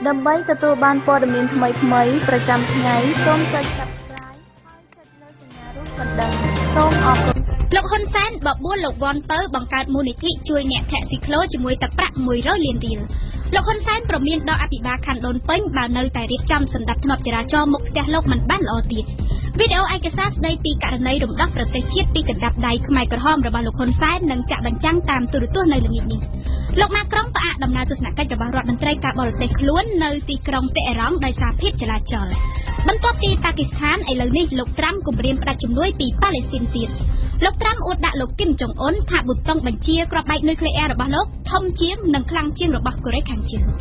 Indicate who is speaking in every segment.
Speaker 1: ដើម្បីទទួលបានព័ត៌មានថ្មីៗប្រចាំថ្ងៃសូមចុច Subscribe ហើយចុចលើសញ្ញារូបកណ្ដឹងសូមអរគុណលោកហ៊ុនសែនបបួលលោកវ៉ាន់ពៅបង្កើតមូលនិធិជួយអ្នកធាក់ស៊ីក្លូជាមួយទឹកប្រាក់100លានរៀលលោកហ៊ុនសែនប្រមានដល់អភិបាលខណ្ឌដូនពេញបើនៅតែរៀបចំសម្ដាប់ធ្នាប់ចរាចរណ៍មុខផ្ទះលោកមិនបានល្អទៀតវីដេអូឯកសារស្ដីពីករណីរំដោះប្រទេសជាតិពីកណ្ដាប់ដៃខ្មែរក្រហមរបស់លោកហ៊ុនសែននឹងចាក់បញ្ចាំងតាមទូរទស្សន៍នៅល្ងាចនេះលោកម៉ាក្រុងផ្អាកដំណើរទស្សនកិច្ចរបស់រដ្ឋមន្ត្រីការបរទេសខ្លួននៅទីក្រុងតេហេរ៉ង់ដោយសារភាពចលាចលបន្ទាប់ពីប៉ាគីស្ថានឥឡូវនេះលោកត្រាំគម្រាមផ្ដាច់ជំនួយពីប៉ាឡេស្ទីនទៀតលោកត្រាំអួតដាក់លោកគឹមចុងអ៊ុនថាប៊ូតុងបញ្ជាគ្រាប់បែកនុយក្លេអ៊ែររបស់លោកធំជាងនិងខ្លាំងជាងរបស់កូរ៉េខាងជើង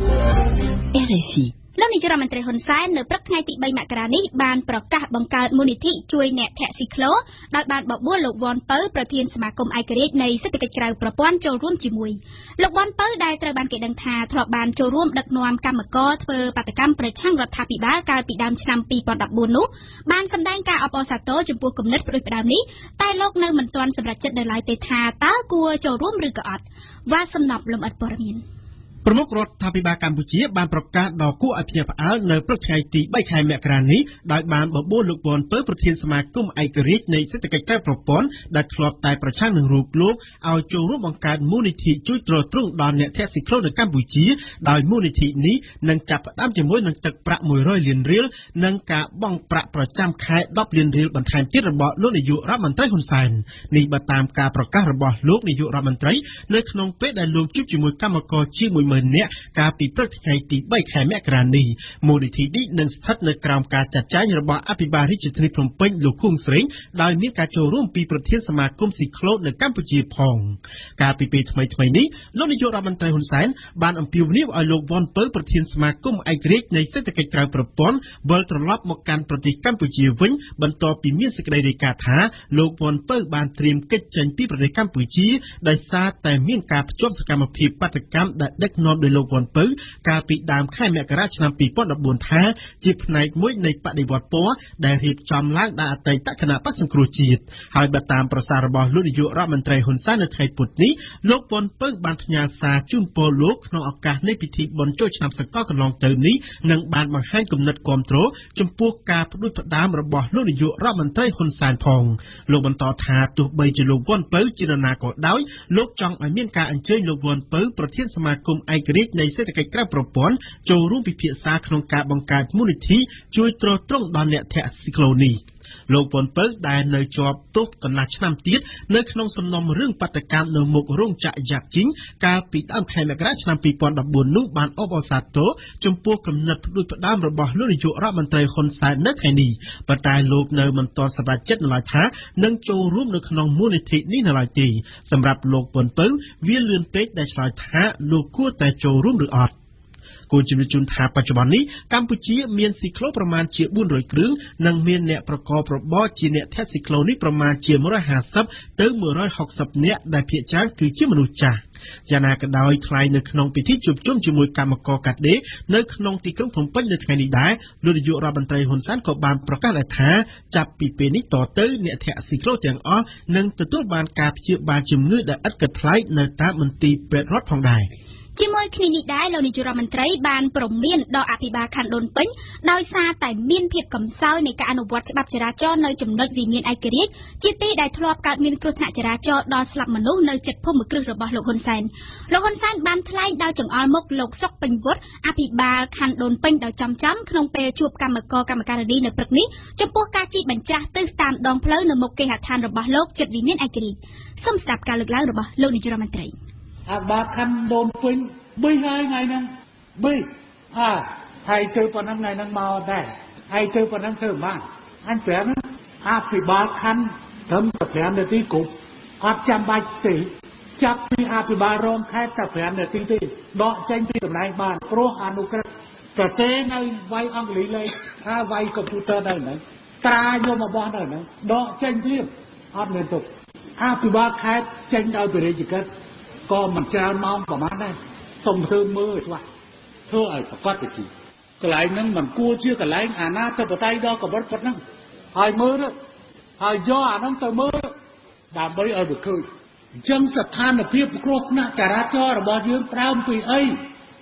Speaker 1: RFA លោកនាយករដ្ឋមន្ត្រីហ៊ុនសែននៅព្រឹកថ្ងៃទី3មករានេះបានប្រកាសបង្កើតមូលនិធិជួយអ្នកធាក់ស៊ីក្លូដោយបានបបួលលោកវ៉ាន់ពៅប្រធានសមាគមឯករាជ្យនៃសេដ្ឋកិច្ចក្រៅប្រព័ន្ធចូលរួមជាមួយលោកវ៉ាន់ពៅដែលត្រូវបានគេដឹងថាធ្លាប់បានចូលរួមដឹកនាំកម្មករធ្វើបាតកម្មប្រឆាំងរដ្ឋាភិបាលកាលពីដើមឆ្នាំ2014នោះបានសម្ដែងការអបអរសាទរចំពោះគំនិតផ្ដួចផ្ដើមនេះតែលោកនៅមិនទាន់សម្រេចចិត្តនៅឡើយទេថាតើគួរចូលរួមឬក៏អត់វ៉ាសំណប់លំអិតព័ត៌មានប្រមុខរដ្ឋាភិបាលកម្ពុជាបានប្រកាសដល់គួរឲ្យភ្ញាក់ផ្អើលនៅព្រឹកថ្ងៃទី3ខែមករានេះដោយបានបបួលលោកវ៉ាន់ពៅប្រធានសមាគមឯករាជ្យនៃសេដ្ឋកិច្ចក្រៅប្រព័ន្ធដែលធ្លាប់តែប្រឆាំងនឹងរូបលោកឲ្យចូលរួមបង្កើតមូលនិធិជួយទ្រទ្រង់ដល់អ្នកធាក់ស៊ីក្លូនៅកម្ពុជាដោយមូលនិធិនេះនឹងចាប់ផ្ដើមជាមួយនឹងទឹកប្រាក់100លានរៀលនិងការបង់ប្រាក់ប្រចាំខែ10លានរៀលបន្ថែមទៀតរបស់លោកនាយករដ្ឋមន្ត្រីហ៊ុនសែននេះបើតាមការប្រកាសរបស់លោកនាយករដ្ឋមន្ត្រីនៅក្នុងពេលដែលលោកជួបជាមួយកម្មករជាង10000នាក់កាលពីព្រឹកថ្ងៃទី3ខែមករានេះមូលនិធិនេះនឹងស្ថិតនៅក្រោមការចាត់ចែងរបស់អភិបាលរាជធានីភ្នំពេញលោកខួងស្រេងដោយមានការចូលរួមពីប្រធានសមាគមស៊ីក្លូនៅកម្ពុជាផងកាលពីពេលថ្មីនេះលោកនាយករដ្ឋមន្ត្រីហ៊ុនសែនបានអំពាវនាវឲ្យលោកវ៉ាន់ពៅប្រធានសមាគមឯករាជ្យនៃសេដ្ឋកិច្ចក្រៅប្រព័ន្ធវិលត្រឡប់មកកាន់ប្រទេសកម្ពុជាវិញបន្ទាប់ពីមានសេចក្តីរាយការណ៍ថាលោកវ៉ាន់ពៅបានត្រៀមកិច្ចចេញពីប្រទេសកម្ពុជាដោយសារតែមានការភ្ជាប់សកម្មភាពបាតកម្មដែលដឹកនាំដោយលោកវ៉ាន់ពៅកាលពីដើមខែមករាឆ្នាំ2014ថាជាផ្នែកមួយនៃបដិវត្តពណ៌ដែលរៀបចំឡើងដោយអតីតគណៈបក្សសង្គ្រោះជាតិហើយបើតាមប្រសាសន៍របស់លោកនាយករដ្ឋមន្ត្រីហ៊ុនសែននៅថ្ងៃពុធនេះលោកវ៉ាន់ពៅបានផ្ញើសារជូនពរលោកក្នុងឱកាសនៃពិធីបុណ្យចូលឆ្នាំសកលកន្លងទៅនេះនិងបានបង្ហាញគំនិតគាំទ្រចំពោះការផ្ដួចផ្ដើមរបស់លោកនាយករដ្ឋមន្ត្រីហ៊ុនសែនផងលោកបន្តថាទោះបីជាលោកវ៉ាន់ពៅជានរណាក៏ដោយលោកចង់ឲ្យមានការអញ្ជើញលោកវ៉ាន់ពៅប្រធានសមាគមឯករាជ្យនៃសេដ្ឋកិច្ចក្រៅប្រព័ន្ធចូលរួមពិភាក្សាក្នុងការបង្កើតមូលនិធិជួយទ្រទ្រង់ដល់អ្នកធាក់ស៊ីក្លូនេះលោកវ៉ាន់ពៅដែលនៅជាប់ទោសកន្លះឆ្នាំទៀតនៅក្នុងសំណុំរឿងបាតកម្មនៅមុខរោងចក្រយ៉ាប់ជីងកាលពីដើមខែមករាឆ្នាំ2014នោះបានអបអរសាទរចំពោះគំនិតផ្ដួចផ្ដើមរបស់លោកនាយករដ្ឋមន្ត្រីហ៊ុនសែននៅថ្ងៃនេះប៉ុន្តែលោកនៅមិនទាន់សម្រេចចិត្តនៅឡើយថានឹងចូលរួមនៅក្នុងមូលនិធិនេះនៅឡើយទេសម្រាប់លោកវ៉ាន់ពៅវាលឿនពេកដែលឆ្លើយថាលោកគួរតែចូលរួមឬអត់គូជំរាបជូនថាបច្ចុប្បន្ននេះកម្ពុជាមានស៊ីក្លូប្រមាណជា400គ្រឿងនិងមានអ្នកប្រកបរបរជាអ្នកធាក់ស៊ីក្លូនេះប្រមាណជា150ទៅ160នាក់ដែលភាគច្រើនគឺជាមនុស្សចាស់យ៉ាងណាក៏ដោយថ្លែងនៅក្នុងពិធីជួបជុំជាមួយកម្មករកាត់ដេរនៅក្នុងទីក្រុងភ្នំពេញនៅថ្ងៃនេះដែរលោកនាយករដ្ឋមន្ត្រីហ៊ុនសែនក៏បានប្រកាសដែរថាចាប់ពីពេលនេះតទៅអ្នកធាក់ស៊ីក្លូទាំងអស់នឹងទទួលបានការព្យាបាលជំងឺដែលឥតគិតថ្លៃនៅតាមមន្ទីរពេទ្យរដ្ឋផងដែរជាមួយគ្នានេះដែរលោកនាយករដ្ឋមន្ត្រីបានព្រមានដល់អភិបាលខណ្ឌដូនពេញដោយសារតែមានភាពកំសោយនៃការអនុវត្តច្បាប់ចរាចរណ៍នៅចំណុចវិមានឯករាជ្យជាទីដែលធ្លាប់កើតមានគ្រោះថ្នាក់ចរាចរណ៍ដល់ស្លាប់មនុស្សនៅជិតភូមិគ្រឹះរបស់លោកហ៊ុនសែនបានថ្លែងដោយចង្អុលមុខលោកសុកពេញវុឌ្ឍអភិបាលខណ្ឌដូនពេញដោយចំក្នុងពេលជួបកម្មការនីនៅព្រឹកនេះចំពោះការជីកបញ្ច្រាស់ទិសតាមដងផ្លូវនៅមុខគេហដ្ឋានរបស់លោកជិតវិមានឯករាជ្យសូមស្ដាប់ការលើកឡើងរបស់លោកនាយករដ្ឋមន្ត្រី
Speaker 2: បាខណ្ឌដូនពេញបីហើយថ្ងៃហ្នឹងបីហើយទៅប៉ុណ្ណឹងថ្ងៃហ្នឹងមកដែរហើយទៅប៉ុណ្ណឹងធ្វើបានអញប្រាប់អភិបាលខណ្ឌត្រឹមតែ5នាទីគ្រប់អត់ចាំបាច់ទេចាប់ពីអភិបាលរងខេត្តតែ5នាទីទេដកចេញពីតំណែងបានព្រោះអនុក្រឹត្យសរសេរនៅវាយអង់គ្លេសលេខវាយកុំព្យូទ័រនៅហ្នឹងត្រាយកមកបោះនៅហ្នឹងដកចេញភ្លាមអត់មានទុកអភិបាលខេត្តចេញដោយបរិយាកាសក៏មិនច្រើនម៉ោងប្រហែលដែរសុំធ្វើមើលឲ្យច្បាស់ធ្វើឲ្យប្រកបវិជ្ជាកន្លែងហ្នឹងមិនគួរជាកន្លែងអាណាធិបតេយ្យដល់កម្រិតប៉ុណ្ណឹងហើយមើលហើយយកអាហ្នឹងទៅមើលដើម្បីឲ្យវាឃើញអញ្ចឹងស្ថានភាពគ្រោះថ្នាក់ចរាចរណ៍របស់យើងប្រើពីអី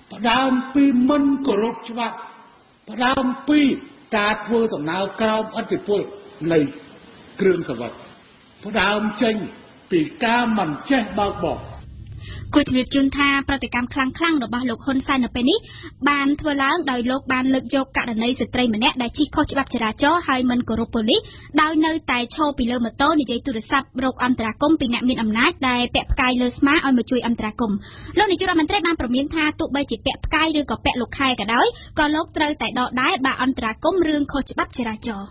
Speaker 2: ផ្ដើមពីមិនគោរពច្បាប់ផ្ដើមពីការធ្វើសំណើក្រោមអធិពលនៃគ្រឿងសង្វឹកផ្ដើមចេញពីការមិនចេះបើកបរ
Speaker 1: គូជំរាបជូនថាប្រតិកម្មខ្លាំងៗរបស់លោកហ៊ុនសែននៅពេលនេះបានធ្វើឡើងដោយលោកបានលើកយកករណីស្ត្រីម្នាក់ដែលជិះខុសច្បាប់ចរាចរណ៍ហើយមិនគោរពប៉ូលីសដោយនៅតែឈរពីលើម៉ូតូនិយាយទូរស័ព្ទរកអន្តរាគមន៍ពីអ្នកមានអំណាចដែលពាក់ផ្កាយលើស្មាឲ្យមកជួយអន្តរាគមន៍លោកនាយករដ្ឋមន្ត្រីបានប្រមានថាទោះបីជាពាក់ផ្កាយឬក៏ពាក់លោកខែក៏ដោយក៏លោកត្រូវតែដកដែរបើអន្តរាគមន៍រឿងខុសច្បាប់ចរាចរណ៍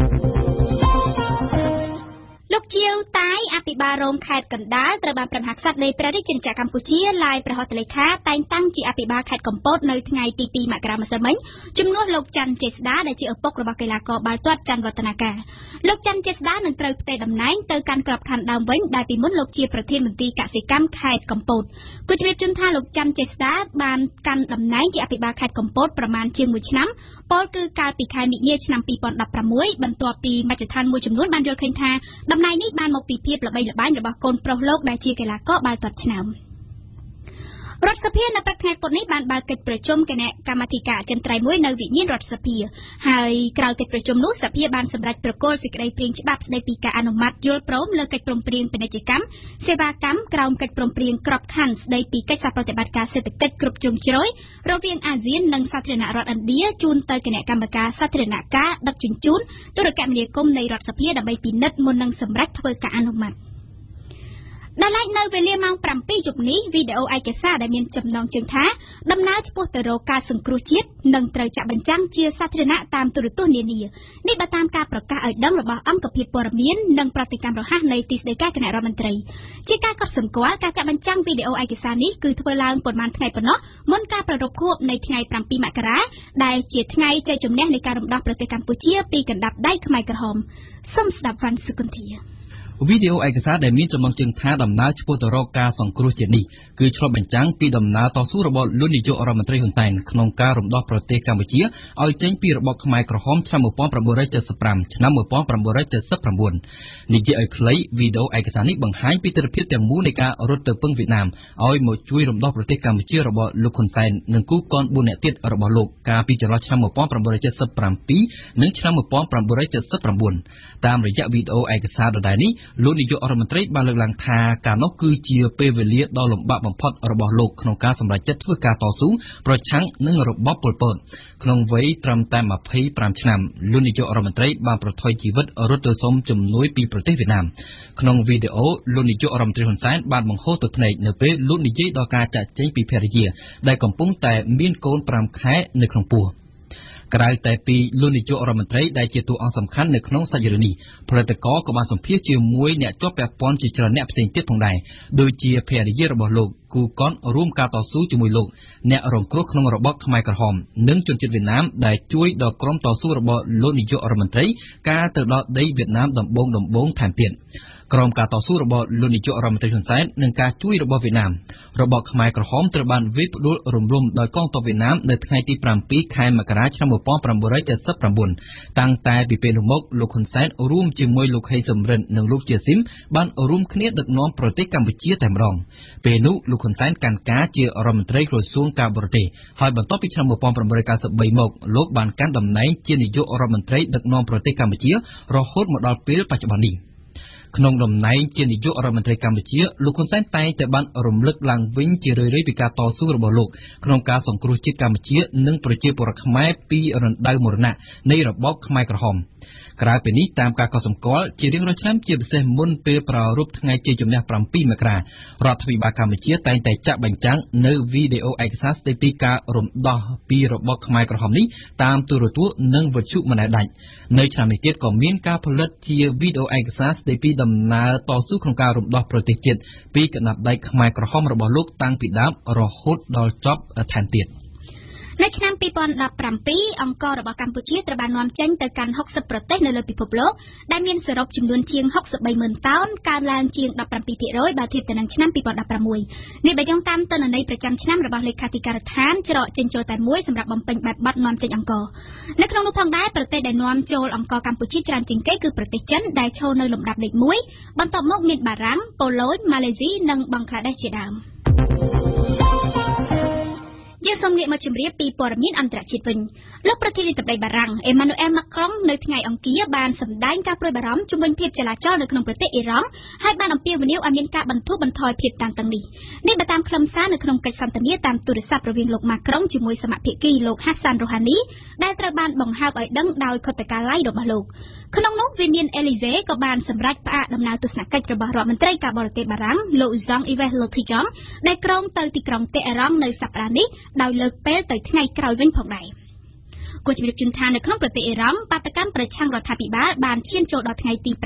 Speaker 1: លោកជាវតាយអភិបាលរងខេត្តកណ្ដាលត្រូវបានព្រះមហាក្សត្រនៃព្រះរាជាណាចក្រកម្ពុជាឡាយព្រះហស្ថលេខាតែងតាំងជាអភិបាលខេត្តកំពតនៅថ្ងៃទី2មករាម្សិលមិញជំនួសលោកច័ន្ទចេស្តាដែលជាឪពុករបស់កីឡាករបាល់ទាត់ច័ន្ទវឌ្ឍនាការលោកច័ន្ទចេស្តានឹងត្រូវផ្ទេរតំណែងទៅកាន់ក្របខ័ណ្ឌដើមវិញដែលពីមុនលោកជាប្រធានមន្ត្រីកសិកម្មខេត្តកំពតគូជ្រាបជូនថាលោកច័ន្ទចេស្តាបានកាន់តំណែងជាអភិបាលខេត្តកំពតប្រមាណជាង1ឆ្នាំពលគឺកាលពីខែមិនិនាឆ្នាំ2016បន្ទាប់ពីមជ្ឈដ្ឋានមួយចំនួនបានយល់ឃើញថាតំណែងនេះបានមកពីភាពល្បីល្បាញរបស់កូនប្រុសលោកដែលជាកីឡាករបាល់ទាត់ឆ្នើមរដ្ឋសភានៅព្រឹកថ្ងៃពុធនេះបានបើកកិច្ចប្រជុំគណៈកម្មាធិការអចិន្ត្រៃយ៍មួយនៅវិមានរដ្ឋសភាហើយក្រោយកិច្ចប្រជុំនោះសភាបានសម្រេចប្រគល់សេចក្តីព្រាងច្បាប់ស្តីពីការអនុម័តយល់ព្រមលើកិច្ចព្រមព្រៀងពាណិជ្ជកម្មសេវាកម្មក្រោមកិច្ចព្រមព្រៀងក្របខ័ណ្ឌស្តីពីកិច្ចសហប្រតិបត្តិការសេដ្ឋកិច្ចគ្រប់ជ្រុងជ្រោយរវាងអាស៊ាននិងសាធារណរដ្ឋឥណ្ឌាជូនទៅគណៈកម្មការសាធារណការដឹកជញ្ជូនទូរគមនាគមន៍នៃរដ្ឋសភាដើម្បីពិនិត្យមុននឹងសម្រេចធ្វើការអនុម័តដល់ឡែកនៅវេលាម៉ោង 7 យប់នេះវីដេអូឯកសារដែលមានចំណងជើងថាដំណើរឆ្ពោះទៅរកការសង្គ្រោះជាតិនឹងត្រូវចាក់បញ្ចាំងជាសាធារណៈតាមទូរទស្សន៍នានានេះបើតាមការប្រកាសឲ្យដឹងរបស់អង្គភាពព័ត៌មាននិងប្រតិកម្មរហ័សនៃទីស្តីការគណៈរដ្ឋមន្ត្រីជាការកត់សម្គាល់ការចាក់បញ្ចាំងវីដេអូឯកសារនេះគឺធ្វើឡើងប៉ុន្មានថ្ងៃប៉ុណ្ណោះមុនការប្រារព្ធខួបនៃថ្ងៃ 7 មករាដែលជាថ្ងៃជ័យជំនះនៃការរំដោះប្រទេសកម្ពុជាពីកណ្ដាប់ដៃខ្មែរក្រហមសូមស្ដាប់វ៉ាន់សុគន្ធា
Speaker 3: វីដេអូឯកសារដែលមានចំណងជើងថាដំណើរឆ្ពោះទៅរកការសង្គ្រោះជាតិនេះគឺឆ្លុះបញ្ចាំងពីដំណើរតស៊ូរបស់លោកនាយករដ្ឋមន្ត្រីហ៊ុនសែនក្នុងការរំដោះប្រទេសកម្ពុជាឲ្យចេញពីរបបខ្មែរក្រហមឆ្នាំ 1975 ឆ្នាំ 1979 និយាយឲ្យខ្លីវីដេអូឯកសារនេះបង្ហាញពីទស្សនវិជ្ជាទាំងមូលនៃការរត់ទៅពឹងវៀតណាមឲ្យមកជួយរំដោះប្រទេសកម្ពុជារបស់លោកហ៊ុនសែននិងគូកន4នាក់ទៀតរបស់លោកកាលពីចន្លោះឆ្នាំ 1977 និងឆ្នាំ 1979 តាមរយៈវីដេអូឯកសារដដែលនេះលោកនាយករដ្ឋមន្ត្រីបានលើកឡើងថាការនោះគឺជាពេលវេលាដ៏លំបាកបំផុតរបស់លោកក្នុងការសម្រេចចិត្តធ្វើការតស៊ូប្រឆាំងនឹងរបបប៉ុលពតក្នុងវ័យត្រឹមតែ25ឆ្នាំលោកនាយករដ្ឋមន្ត្រីបានប្រថុយជីវិតរត់ទៅសុំជំនួយពីប្រទេសវៀតណាមក្នុងវីដេអូលោកនាយករដ្ឋមន្ត្រីហ៊ុនសែនបានបង្ហូរទឹកភ្នែកនៅពេលលោកនិយាយដល់ការចាក់ចេញពីភរិយាដែលកំពុងតែមានកូន5ខែនៅក្នុងពោះក្រៅតែពីលោកនាយករដ្ឋមន្ត្រីដែលជាតួអង្គសំខាន់នៅក្នុងសាច់រឿងនេះផលិតករក៏បានសម្ភាសជាមួយអ្នកជាប់ពាក់ព័ន្ធជាច្រើនអ្នកផ្សេងទៀតផងដែរដូចជាភរិយារបស់លោកគូកនរួមការតស៊ូជាមួយលោកអ្នករងគ្រោះក្នុងរបបខ្មែរក្រហមនិងជនជាតិវៀតណាមដែលជួយដល់ក្រុមតស៊ូរបស់លោកនាយករដ្ឋមន្ត្រីការទៅដល់ដីវៀតណាមដំបូងថែមទៀតក្រោមការតស៊ូរបស់លោកនាយករដ្ឋមន្ត្រីហ៊ុនសែននិងការជួយរបស់វៀតណាមរបបខ្មែរក្រហមត្រូវបានវាយផ្ដួលរំលំដោយកងទ័ពវៀតណាមនៅថ្ងៃទី7 ខែមករាឆ្នាំ 1979 តាំងតែពីពេលនោះមកលោកហ៊ុនសែនរួមជាមួយលោកហេសំរិននិងលោកជាស៊ីមបានរួមគ្នាដឹកនាំប្រទេសកម្ពុជាតែម្ដងពេលនោះលោកហ៊ុនសែនកាន់ការជារដ្ឋមន្ត្រីក្រសួងការបរទេសហើយបន្ទាប់ពីឆ្នាំ 1993 មកលោកបានកាន់តំណែងជានាយករដ្ឋមន្ត្រីដឹកនាំប្រទេសកម្ពុជារហូតមកដល់ពេលបច្ចុប្បន្ននេះក្នុងតំណែងជានាយករដ្ឋមន្ត្រីកម្ពុជាលោកហ៊ុនសែនតែងតែបានរំលឹកឡើងវិញជារឿយៗពីការតស៊ូរបស់លោកក្នុងការសង្គ្រោះជាតិកម្ពុជានិងប្រជាពលរដ្ឋខ្មែរពីរណ្ដៅមរណៈនៃរបបខ្មែរក្រហមក្រៅពីនេះតាមការកត់សម្គាល់ជារៀងរាល់ឆ្នាំជាពិសេសមុនពេលប្រារព្ធថ្ងៃជ័យជំនះ 7 មករារដ្ឋាភិបាលកម្ពុជាតែងតែចាក់បញ្ចាំងនៅវីដេអូឯកសារស្តីពីការរំដោះពីរបបខ្មែរក្រហមនេះតាមទូរទស្សន៍និងវិទ្យុមិនដាច់នៅឆ្នាំនេះទៀតក៏មានការផលិតជាវីដេអូឯកសារស្តីពីដំណើរតស៊ូក្នុងការរំដោះប្រទេសជាតិពីកណ្ដាប់ដៃខ្មែរក្រហមរបស់លោកតាំងពីដើមរហូតដល់ចប់ថែមទៀត
Speaker 1: នៅឆ្នាំ 2017 អង្គររបស់កម្ពុជាត្រូវបាននាំចេញទៅកាន់60ប្រទេសនៅលើពិភពលោកដែលមានសរុបចំនួនជាង 63,000 តោនកើនឡើងជាង 17% បើធៀបទៅនឹងឆ្នាំ 2016 នេះបើយោងតាមទិន្នន័យប្រចាំឆ្នាំរបស់លេខាធិការដ្ឋានច្រកចេញចូលតែមួយសម្រាប់បំពេញបែបបទនាំចេញអង្គរនៅក្នុងនោះផងដែរប្រទេសដែលនាំចូលអង្គរកម្ពុជាច្រើនជាងគេគឺប្រទេសចិនដែលឈរនៅលំដាប់លេខ 1 បន្ទាប់មកមានបារាំង ប៉ូឡូញ ម៉ាឡេស៊ីនិងបង់ក្លាដេសជាដើមយើងសូមងាកមកជម្រាបពីព័ត៌មានអន្តរជាតិវិញលោកប្រធានាធិបតីបារាំងអេម៉ានូអែលម៉ាក្រុងនៅថ្ងៃអង្គារបានសម្ដែងការព្រួយបារម្ភជំវិញភាពចលាចលនៅក្នុងប្រទេសអ៊ីរ៉ង់ហើយបានអំពាវនាវឲ្យមានការបន្ធូរបន្ថយភាពតានតឹងនេះបើតាមខ្លឹមសារនៅក្នុងកិច្ចសន្ទនាតាមទូរស័ព្ទរវាងលោកម៉ាក្រុងជាមួយសមាភិកីលោកហាសានរូហានីដែលត្រូវបានបង្ហើបឲ្យដឹងដោយខុទ្ទកាល័យរបស់លោកក្នុងនោះវិមានអេលីសេក៏បានសម្រេចផ្អាកដំណើរទស្សនកិច្ចរបស់រដ្ឋមន្ត្រីការបរទេសបារាំងលោកហ្សង់អ៊ីវេសឡូធីយ៉ងដែលក្រុងទៅទីក្រុងតេហេរ៉ង់នៅសប្តាហ៍នេះដោយលើកពេលទៅថ្ងៃក្រោយវិញផងដែរគូជំរាបជូនថានៅក្នុងប្រទេសអ៊ីរ៉ង់បាតកម្មប្រឆាំងរដ្ឋាភិបាលបានឈានចូលដល់ថ្ងៃទី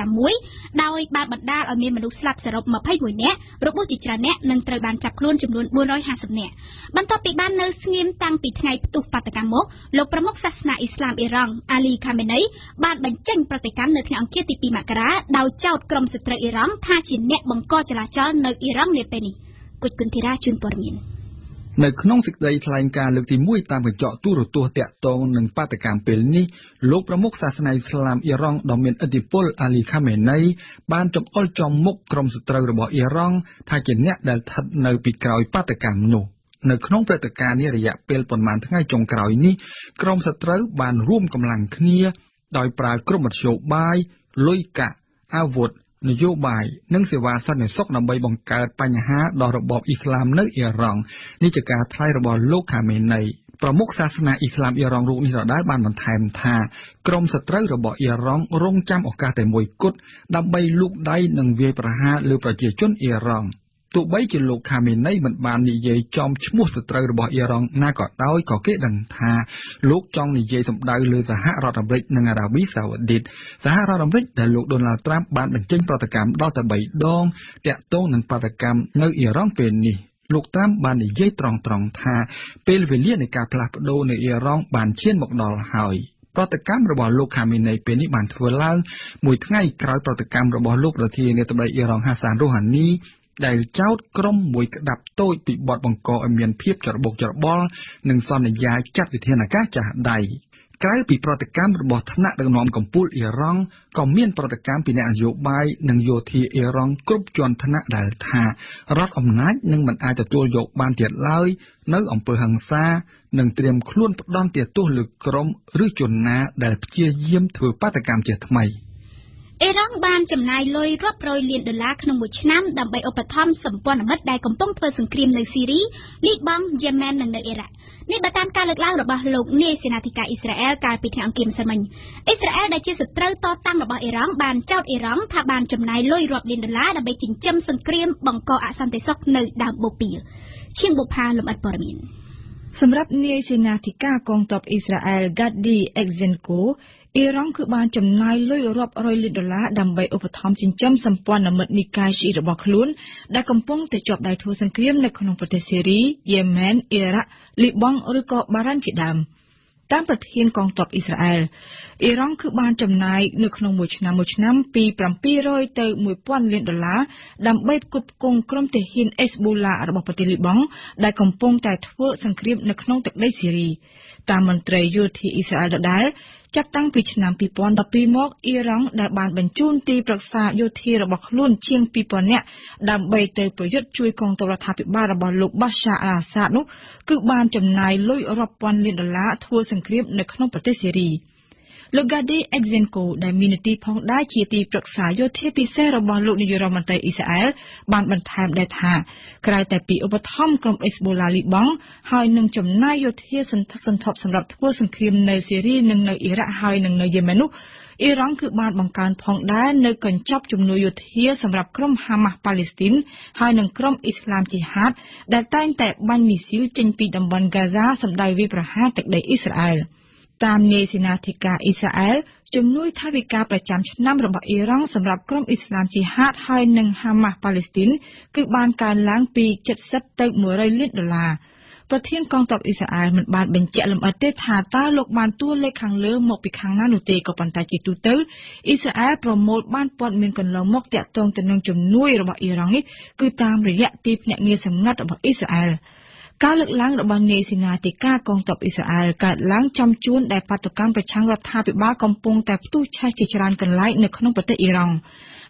Speaker 1: 6ដោយបានបណ្ដាលឲ្យមានមនុស្សស្លាប់សរុប21នាក់របួសជាច្រើននាក់និងត្រូវបានចាប់ខ្លួនចំនួន450នាក់បន្ទាប់ពីបាននៅស្ងៀមតាំងពីថ្ងៃផ្ទុះបាតកម្មមកលោកប្រមុខសាសនាអ៊ីស្លាមអ៊ីរ៉ង់អាលីខាមេនីបានបញ្ចេញប្រតិកម្មនៅថ្ងៃអង្គារទី2មករាដោយចោទក្រុមស្ត្រីអ៊ីរ៉ង់ថាជាអ្នកបង្កចលាចលនៅអ៊ីរ៉ង់នាពេលនេះគុជគុនធីរ៉ាជូនព័ត៌មាន
Speaker 4: នៅក្នុងសេចក្តីថ្លែងការណ៍លើកទី1តាមកញ្ចក់ទូរទស្សន៍តាក់ទងនឹងបាតកម្មពេលនេះលោកប្រមុខសាសនាអ៊ីស្លាមអ៊ីរ៉ង់ដ៏មានឥទ្ធិពលអាលីខាមេនីបានចង្អុលចំមុខក្រុមសត្រូវរបស់អ៊ីរ៉ង់ថាជាអ្នកដែលស្ថិតនៅពីក្រោយបាតកម្មនោះនៅក្នុងព្រឹត្តិការណ៍នេះរយៈពេលប៉ុន្មានថ្ងៃចុងក្រោយនេះក្រុមសត្រូវបានរួមកម្លាំងគ្នាដោយប្រើគ្រប់មធ្យោបាយលុយកាក់អាវុធនយោបាយនិងសេវាសន្តិសុខដើម្បីបង្កើតបញ្ហាដល់របបអ៊ីស្លាមនៅអ៊ីរ៉ង់នេះជាការថ្លែងរបស់លោកខាមេនីប្រមុខសាសនាអ៊ីស្លាមអ៊ីរ៉ង់រូបនេះដដែលបានបន្ថែមថាក្រុមសត្រូវរបស់អ៊ីរ៉ង់រងចាំឱកាសតែមួយគត់ដើម្បីលូកដៃនិងវាយប្រហារលើប្រជាជនអ៊ីរ៉ង់ទោះបីជាលោកខាមេនីមិនបាននិយាយចំឈ្មោះសត្រូវរបស់អ៊ីរ៉ង់ណាក៏ដោយក៏គេដឹងថាលោកចង់និយាយសម្ដៅលើសហរដ្ឋអាមេរិកនិងអារ៉ាប៊ីសាអូឌីតសហរដ្ឋអាមេរិកដែលលោកដូណាល់ត្រាំបានបញ្ចេញប្រតិកម្មដល់ទៅ3ដងតាក់ទងនឹងបាតកម្មនៅអ៊ីរ៉ង់ពេលនេះលោកត្រាំបាននិយាយត្រង់ៗថាពេលវេលានៃការផ្លាស់ប្ដូរនៅអ៊ីរ៉ង់បានឈានមកដល់ហើយប្រតិកម្មរបស់លោកខាមេនីពេលនេះបានធ្វើឡើងមួយថ្ងៃក្រោយប្រតិកម្មរបស់លោកប្រធានាធិបតីអ៊ីរ៉ង់ហាសានរូហានីដែលចោទក្រុមមួយក្តាប់តូចពីបទបង្កឲ្យមានភាពច្របូកច្របល់និងសន្យាចាត់វិធានការចាស់ដៃក្រៅពីប្រតិកម្មរបស់ថ្នាក់ដឹកនាំកម្ពុជាអ៊ីរ៉ង់ក៏មានប្រតិកម្មពីអ្នកនយោបាយនិងយោធាអ៊ីរ៉ង់គ្រប់ជាន់ថ្នាក់ដែលថារដ្ឋអំណាចនឹងមិនអាចទទួលយកបានទៀតឡើយនៅអំពើហិង្សានិងត្រៀមខ្លួនផ្ដន់ទោសលើក្រុមឬជនណាដែលព្យាយាមធ្វើបាតកម្មជាថ្មី
Speaker 1: អ៊ីរ៉ង់បានចំណាយលុយរាប់រយលានដុល្លារក្នុងមួយឆ្នាំដើម្បីឧបត្ថម្ភសម្ព័ន្ធមិត្តដែលកំពុងធ្វើសង្គ្រាមនៅស៊ីរីលីបង់យេម៉ែននិងនៅអ៊ីរ៉ាក់នេះបើតាមការលើកឡើងរបស់លោកនាយសេនាធិការអ៊ីស្រាអែលកាលពីថ្ងៃអង្គារម្សិលមិញអ៊ីស្រាអែលដែលជាសត្រូវតតាំងរបស់អ៊ីរ៉ង់បានចោទអ៊ីរ៉ង់ថាបានចំណាយលុយរាប់លានដុល្លារដើម្បីចិញ្ចឹមសង្គ្រាមបង្កអសន្តិសុខនៅដើមបូព៌ាឈៀងបុប្ផាលំអិតព័ត៌មាន
Speaker 5: សម្រាប់នាយសេនាធិការកងទ័ពអ៊ីស្រាអែល Gadi Eizenko អ៊ីរ៉ង់គឺបានចំណាយលុយរាប់រយលានដុល្លារដើម្បីឧបត្ថម្ភចិញ្ចឹមសម្ព័ន្ធមិត្តនិកាយស៊ីរបស់ខ្លួនដែលកំពុងតែជាប់ដៃធ្វើសង្គ្រាមនៅក្នុងប្រទេសស៊ីរីយេម៉ែនអ៊ីរ៉ាក់លីបង់ឬក៏បារ៉ាន់ជាដើមតាមប្រធានកងទ័ពអ៊ីស្រាអែលអ៊ីរ៉ង់គឺបានចំណាយនៅក្នុងមួយឆ្នាំពី700ទៅ1000លានដុល្លារដើម្បីផ្គត់ផ្គង់ក្រុមទាហានអេសបូឡារបស់ប្រទេសលីបង់ដែលកំពុងតែធ្វើសង្គ្រាមនៅក្នុងទឹកដីស៊ីរីតាមមន្ត្រីយោធាអ៊ីស្រាអែលដដែលចាប់តាំងពីឆ្នាំ2012មកអ៊ីរ៉ង់ដែលបានបញ្ជូនទីប្រឹក្សាយោធារបស់ខ្លួនជាង2000នាក់ដើម្បីទៅប្រយុទ្ធជួយកងទ័ពរដ្ឋាភិបាលរបស់លោកបាសាអាសាដនោះគឺបានចំណាយលុយរាប់ពាន់លានដុល្លារធ្វើសង្គ្រាមនៅក្នុងប្រទេសស៊ីរីលោក Gadi Eizenko ដែលមាននីតិផងដែរជាទីប្រឹក្សាយោធាពិសេសរបស់លោកនាយករដ្ឋមន្ត្រីអ៊ីស្រាអែលបានបន្ថែមដែរថាក្រៅតែពីឧបត្ថម្ភក្រុមអេសបូឡាលីបង់ហើយនឹងចំណាយយោធាសន្ធឹកសន្ធាប់សម្រាប់ធ្វើសង្គ្រាមនៅស៊ីរីនិងនៅអ៊ីរ៉ាក់ហើយនិងនៅយេម៉ែននោះអ៊ីរ៉ង់គឺបានបង្កើនផងដែរនៅកញ្ចប់ជំនួយយោធាសម្រាប់ក្រុមហាម៉ាស់ប៉ាឡេស្ទីនហើយនិងក្រុមអ៊ីស្លាមជីហាតដែលតែងតែបាញ់មីស៊ីលចេញពីតំបន់ហ្គាហ្សាសម្ដៅវាយប្រហារទឹកដីអ៊ីស្រាអែលតាមនាយសេនាធិការអ៊ីស្រាអែលជំនួយថវិកាប្រចាំឆ្នាំរបស់អ៊ីរ៉ង់សម្រាប់ក្រុមអ៊ីស្លាមជីហាតហើយនិងហាម៉ាស់ប៉ាឡេស្ទីនគឺបានកើនឡើងពី70ទៅ100លានដុល្លារប្រធានកងទ័ពអ៊ីស្រាអែលមិនបានបញ្ជាក់លម្អិតទេថាតើលោកបានតួលេខខាងលើមកពីខាងណានោះទេក៏ប៉ុន្តែជាទូទៅអ៊ីស្រាអែលប្រមូលបានព័ត៌មានកន្លងមកតាក់ទងទៅនឹងជំនួយរបស់អ៊ីរ៉ង់នេះគឺតាមរយៈទីភ្នាក់ងារសម្ងាត់របស់អ៊ីស្រាអែលការលើកឡើងរបស់នាយសេនាធិការកងទ័ពអ៊ីស្រាអែលកើតឡើងចំជួនដែលបាតុកម្មប្រឆាំងរដ្ឋាភិបាលកំពុងតែផ្ទុះឆេះជាច្រើនកន្លែងនៅក្នុងប្រទេសអ៊ីរ៉ង់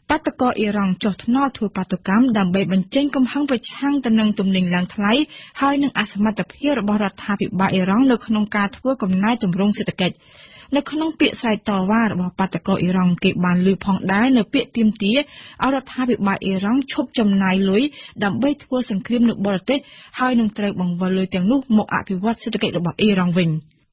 Speaker 5: បាតុករអ៊ីរ៉ង់ចុះថ្នោតធ្វើបាតុកម្មដើម្បីបញ្ចេញកំហឹងប្រឆាំងទៅនឹងទំនិញឡើងថ្លៃហើយនឹងអសមត្ថភាពរបស់រដ្ឋាភិបាលអ៊ីរ៉ង់នៅក្នុងការធ្វើកំណែទម្រង់សេដ្ឋកិច្ចនៅក្នុងពាក្យស្ដីតវ៉ារបស់បាតុករអ៊ីរ៉ង់គេបានលើកផងដែរនៅពាក្យទាមទារឲ្យរដ្ឋាភិបាលអ៊ីរ៉ង់ឈប់ចំណាយលុយដើម្បីធ្វើសង្គ្រាមនៅបរទេសហើយនឹងត្រូវបង្វិលលុយទាំងនោះមកអភិវឌ្ឍសេដ្ឋកិច្ចរបស់អ៊ីរ៉ង់វិញ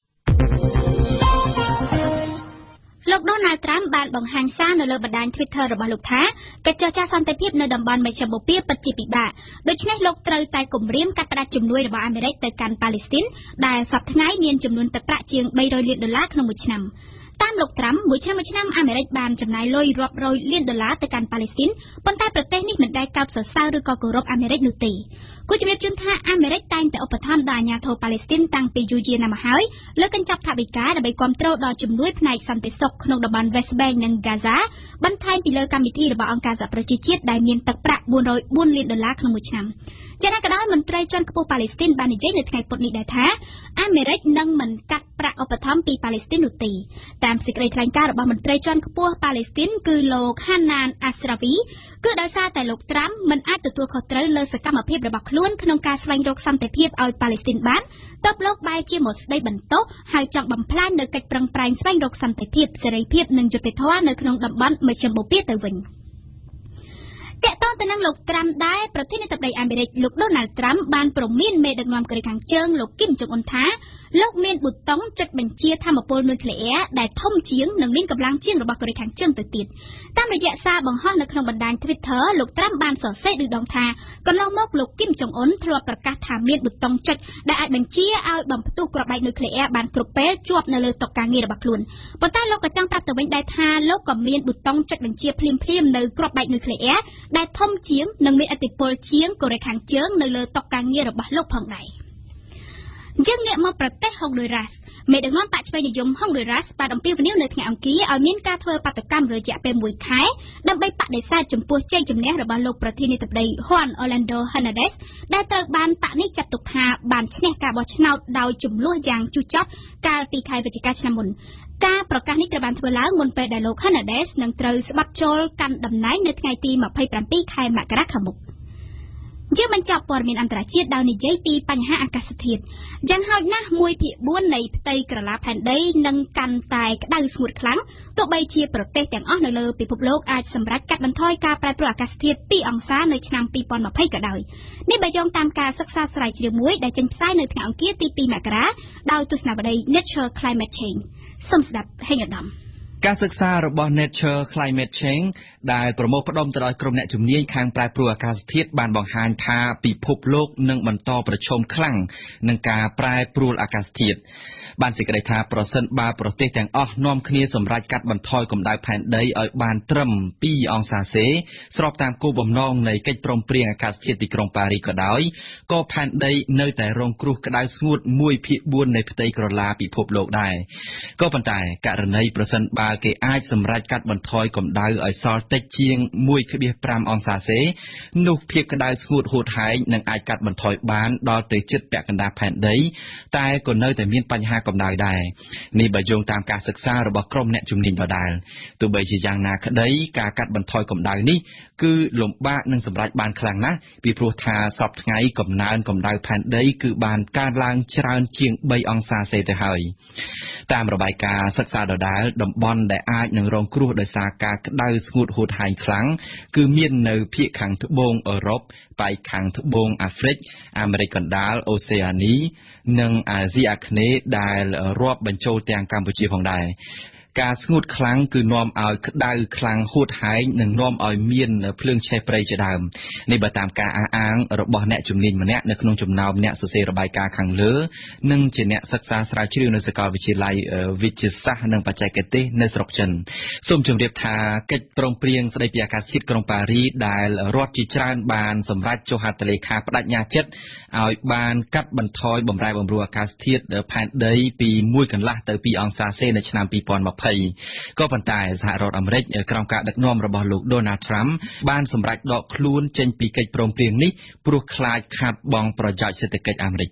Speaker 1: លោកដូណាល់ត្រាំបានបង្ហាញសារនៅលើបណ្ដាញ Twitter របស់លោកថាកិច្ចចរចាសន្តិភាពនៅតំបន់មជ្ឈមបូព៌ាពិតជាពិបាកដូច្នេះលោកត្រូវតែគម្រាមកាត់ផ្តាច់ជំនួយរបស់អាមេរិកទៅកាន់ប៉ាឡេស្ទីនដែលសប្តាហ៍ថ្ងៃមានចំនួនទឹកប្រាក់ជាង$300លានក្នុងមួយឆ្នាំតាមលោកត្រាំមួយឆ្នាំអាមេរិកបានចំណាយលុយរាប់រយលាន$ទៅកាន់ប៉ាឡេស្ទីនប៉ុន្តែប្រទេសនេះមិនដែលកោតសរសើរឬក៏គោរពអាមេរិកនោះទេគូជំរាបជូនថាអាមេរិកតែងតែឧបត្ថម្ភដល់អាជ្ញាធរប៉ាឡេស្ទីនតាំងពីយូរយារណាស់មកហើយលើកកញ្ចប់ថវិកាដើម្បីគាំទ្រដល់ជំនួយផ្នែកសន្តិសុខក្នុងតំបន់ West Bank និង Gaza បន្ថែមពីលើកម្មវិធីរបស់អង្គការសហប្រជាជាតិដែលមានទឹកប្រាក់$404លានក្នុងមួយឆ្នាំយ៉ាងណាក៏ដោយមន្ត្រីជាន់ខ្ពស់ប៉ាឡេស្ទីនបាននិយាយនៅថ្ងៃពុធនេះដែរថាអាមេរិកនឹងមិនកាត់ប្រាក់ឧបត្ថម្ភពីប៉ាឡេស្ទីននោះទេតាមសេចក្តីថ្លែងការណ៍របស់មន្ត្រីជាន់ខ្ពស់ប៉ាឡេស្ទីនគឺលោក Hanan Ashrawi គឺដោយសារតែលោកត្រាំមិនអាចទទួលខុសត្រូវលើសកម្មភាពរបស់ខ្លួនក្នុងការស្វែងរកសន្តិភាពឲ្យប៉ាឡេស្ទីនបានទើបលោកបែរជាមកស្ដីបន្ទោសហើយចង់បំផ្លាញនៅកិច្ចប្រឹងប្រែងស្វែងរកសន្តិភាពសេរីភាពនិងយុត្តិធម៌នៅក្នុងតំបន់មជ្ឈមបូព៌ាទៅវិញតកតងទៅនឹងលោកត្រាំដែរប្រធានាធិបតីអាមេរិកលោកដូណាល់ត្រាំបានព្រមានមេដឹកនាំកូរ៉េខាងជើងលោកគីមចុងអ៊ុនថាលោកមានប៊ូតុងចុចបញ្ជាថាមពលនុយក្លេអ៊ែរដែលធំជាងនិងមានកម្លាំងជាងរបស់កូរ៉េខាងជើងទៅទៀតតាមរយៈសារបង្ហោះនៅក្នុងបណ្ដាញ Twitter លោកត្រាំបានសរសេរដូចដងថាកន្លងមកលោកគីមចុងអ៊ុនធ្លាប់ប្រកាសថាមានប៊ូតុងចុចដែលអាចបញ្ជាឲ្យបំផ្ទុះគ្រាប់បែកនុយក្លេអ៊ែរបានគ្រប់ពេលជាប់នៅលើតុការងាររបស់ខ្លួនប៉ុន្តែលោកក៏ចង់ប្រាប់ទៅវិញដែរថាលោកក៏មានប៊ូតុងចុចបញ្ជាភ្លាមៗនៅគ្រាប់បែកនុយក្លេអ៊ែរដែលធំជាងនិងមានឥទ្ធិពលជាងកូរ៉េខាងជើងនៅលើតុការងាររបស់លោកផងដែរយើងងាកមកប្រទេសហុងឌុយរ៉ាសមេដឹកនាំបកឆ្វេងនិយមហុងឌុយរ៉ាសបានអំពាវនាវនៅថ្ងៃអង្គារឲ្យមានការធ្វើបាតុកម្មរយៈពេល1ខែដើម្បីបដិសេធចំពោះជ័យជំនះរបស់លោកប្រធានាធិបតី Juan Orlando Hernández ដែលត្រូវបានបកនេះចាត់ទុកថាបានឈ្នះការបោះឆ្នោតដោយចំនួនយ៉ាងជូរចត់កាលពីខែវិច្ឆិកាឆ្នាំមុនការប្រកាសនេះត្រូវបានធ្វើឡើងមុនពេលដែលលោក Hernández នឹងត្រូវស្បាត់ចូលកាន់តំណែងនៅថ្ងៃទី27ខែមករាខាងមុខយើងបញ្ចប់ព័ត៌មានអន្តរជាតិដោយនិយាយពីបញ្ហាអាកាសធាតុយ៉ាងហោចណាស់1/4នៃផ្ទៃក្រឡាផែនដីនឹងកាន់តែក្តៅស្ងួតខ្លាំងទោះបីជាប្រទេសទាំងអស់នៅលើពិភពលោកអាចសម្រេចកាត់បន្ថយការប្រែប្រួលអាកាសធាតុ2អង្សានៅឆ្នាំ2020ក៏ដោយនេះបើយោងតាមការសិក្សាស្រាវជ្រាវមួយដែលចេញផ្សាយនៅថ្ងៃអង្គារទី2មករាដោយទស្សនាវដ្តី Nature Climate Change សូមស្ដាប់ហេងឧត្តម
Speaker 3: ការសិក្សារបស់ Nature Climate Change ដែលប្រមូលផ្ដុំទៅដោយក្រុមអ្នកជំនាញខាងប្រែប្រួលអាកាសធាតុបានបង្ហាញថាពិភពលោកនឹងបន្តប្រឈមខ្លាំងនឹងការប្រែប្រួលអាកាសធាតុបានសេចក្តីថាប្រសិនបើប្រទេសទាំងអស់នាំគ្នាសម្រេចកាត់បន្ថយកម្ដៅផែនដីឲ្យបានត្រឹម2អង្សាសេស្របតាមគោលបំណងនៃកិច្ចព្រមព្រៀងអាកាសធាតុទីក្រុងប៉ារីសក៏ដោយក៏ផែនដីនៅតែរងគ្រោះក្ដៅស្ងួត1/4នៃផ្ទៃក្រឡាពិភពលោកដែរក៏ប៉ុន្តែករណីប្រសិនបើគេអាចសម្រេចកាត់បន្ថយកម្ដៅឲ្យសល់តិចជាង 1.5 អង្សាសេនោះភាពក្ដៅស្ងួតហួតហែងនឹងអាចកាត់បន្ថយបានដល់ទៅជិតពាក់កណ្ដាលផែនដីតែក៏នៅតែមានបញ្ហាកម្ដៅដែរនេះបើយោងតាមការសិក្សារបស់ក្រុមអ្នកជំនាញដដែលទោះបីជាយ៉ាងណាក្ដីការកាត់បន្ថយកម្ដៅនេះគឺលំបាកនឹងសម្រេចបានខ្លាំងណាស់ពីព្រោះថាសពថ្ងៃកំណើនកម្ដៅផែនដីគឺបានកើនឡើងច្រើនជាង3អង្សាសេទៅហើយតាមរបាយការណ៍សិក្សាដដែលតំបន់ដែលអាចនឹងរងគ្រោះដោយសារការក្ដៅស្ងួតហួតហែងខ្លាំងគឺមាននៅភាគខាងត្បូងអឺរ៉ុបប៉ែកខាងត្បូងអាហ្វ្រិកអាមេរិកកណ្ដាលអូសេអានីនិងអាស៊ីអាគ្នេយ៍ដែលរាប់បញ្ចូលទាំងកម្ពុជាផងដែរការស្ងួតខ្លាំងគឺនាំឲ្យក្តៅខ្លាំងហួតហែងនិងនាំឲ្យមានភ្លើងឆេះព្រៃជាដើមនេះបើតាមការអះអាងរបស់អ្នកជំនាញម្នាក់នៅក្នុងចំណោមអ្នកសរសេររបាយការណ៍ខាងលើនិងជាអ្នកសិក្សាស្រាវជ្រាវនៅសាកលវិទ្យាល័យវិទ្យាសាស្ត្រនិងបច្ចេកទេសនៅស្រុកចិនសូមជម្រាបថាកិច្ចព្រមព្រៀងស្តីពីអាកាសធាតុក្រុងប៉ារីសដែលរដ្ឋជាច្រើនបានសម្រេចចុះហត្ថលេខាបដិញ្ញាចិត្តឲ្យបានកាត់បន្ថយបម្រែបម្រួលអាកាសធាតុផែនដីពី1.5ទៅ2អង្សាសេនៅឆ្នាំ2020ក៏ប៉ុន្តែសហរដ្ឋអាមេរិកក្រោមការដឹកនាំរបស់លោក Donald Trump បានសម្រេចដកខ្លួនចេញពីកិច្ចព្រមព្រៀងនេះព្រោះខ្លាចខាតបង់ប្រយោជន៍សេដ្ឋកិច្ចអាមេរិក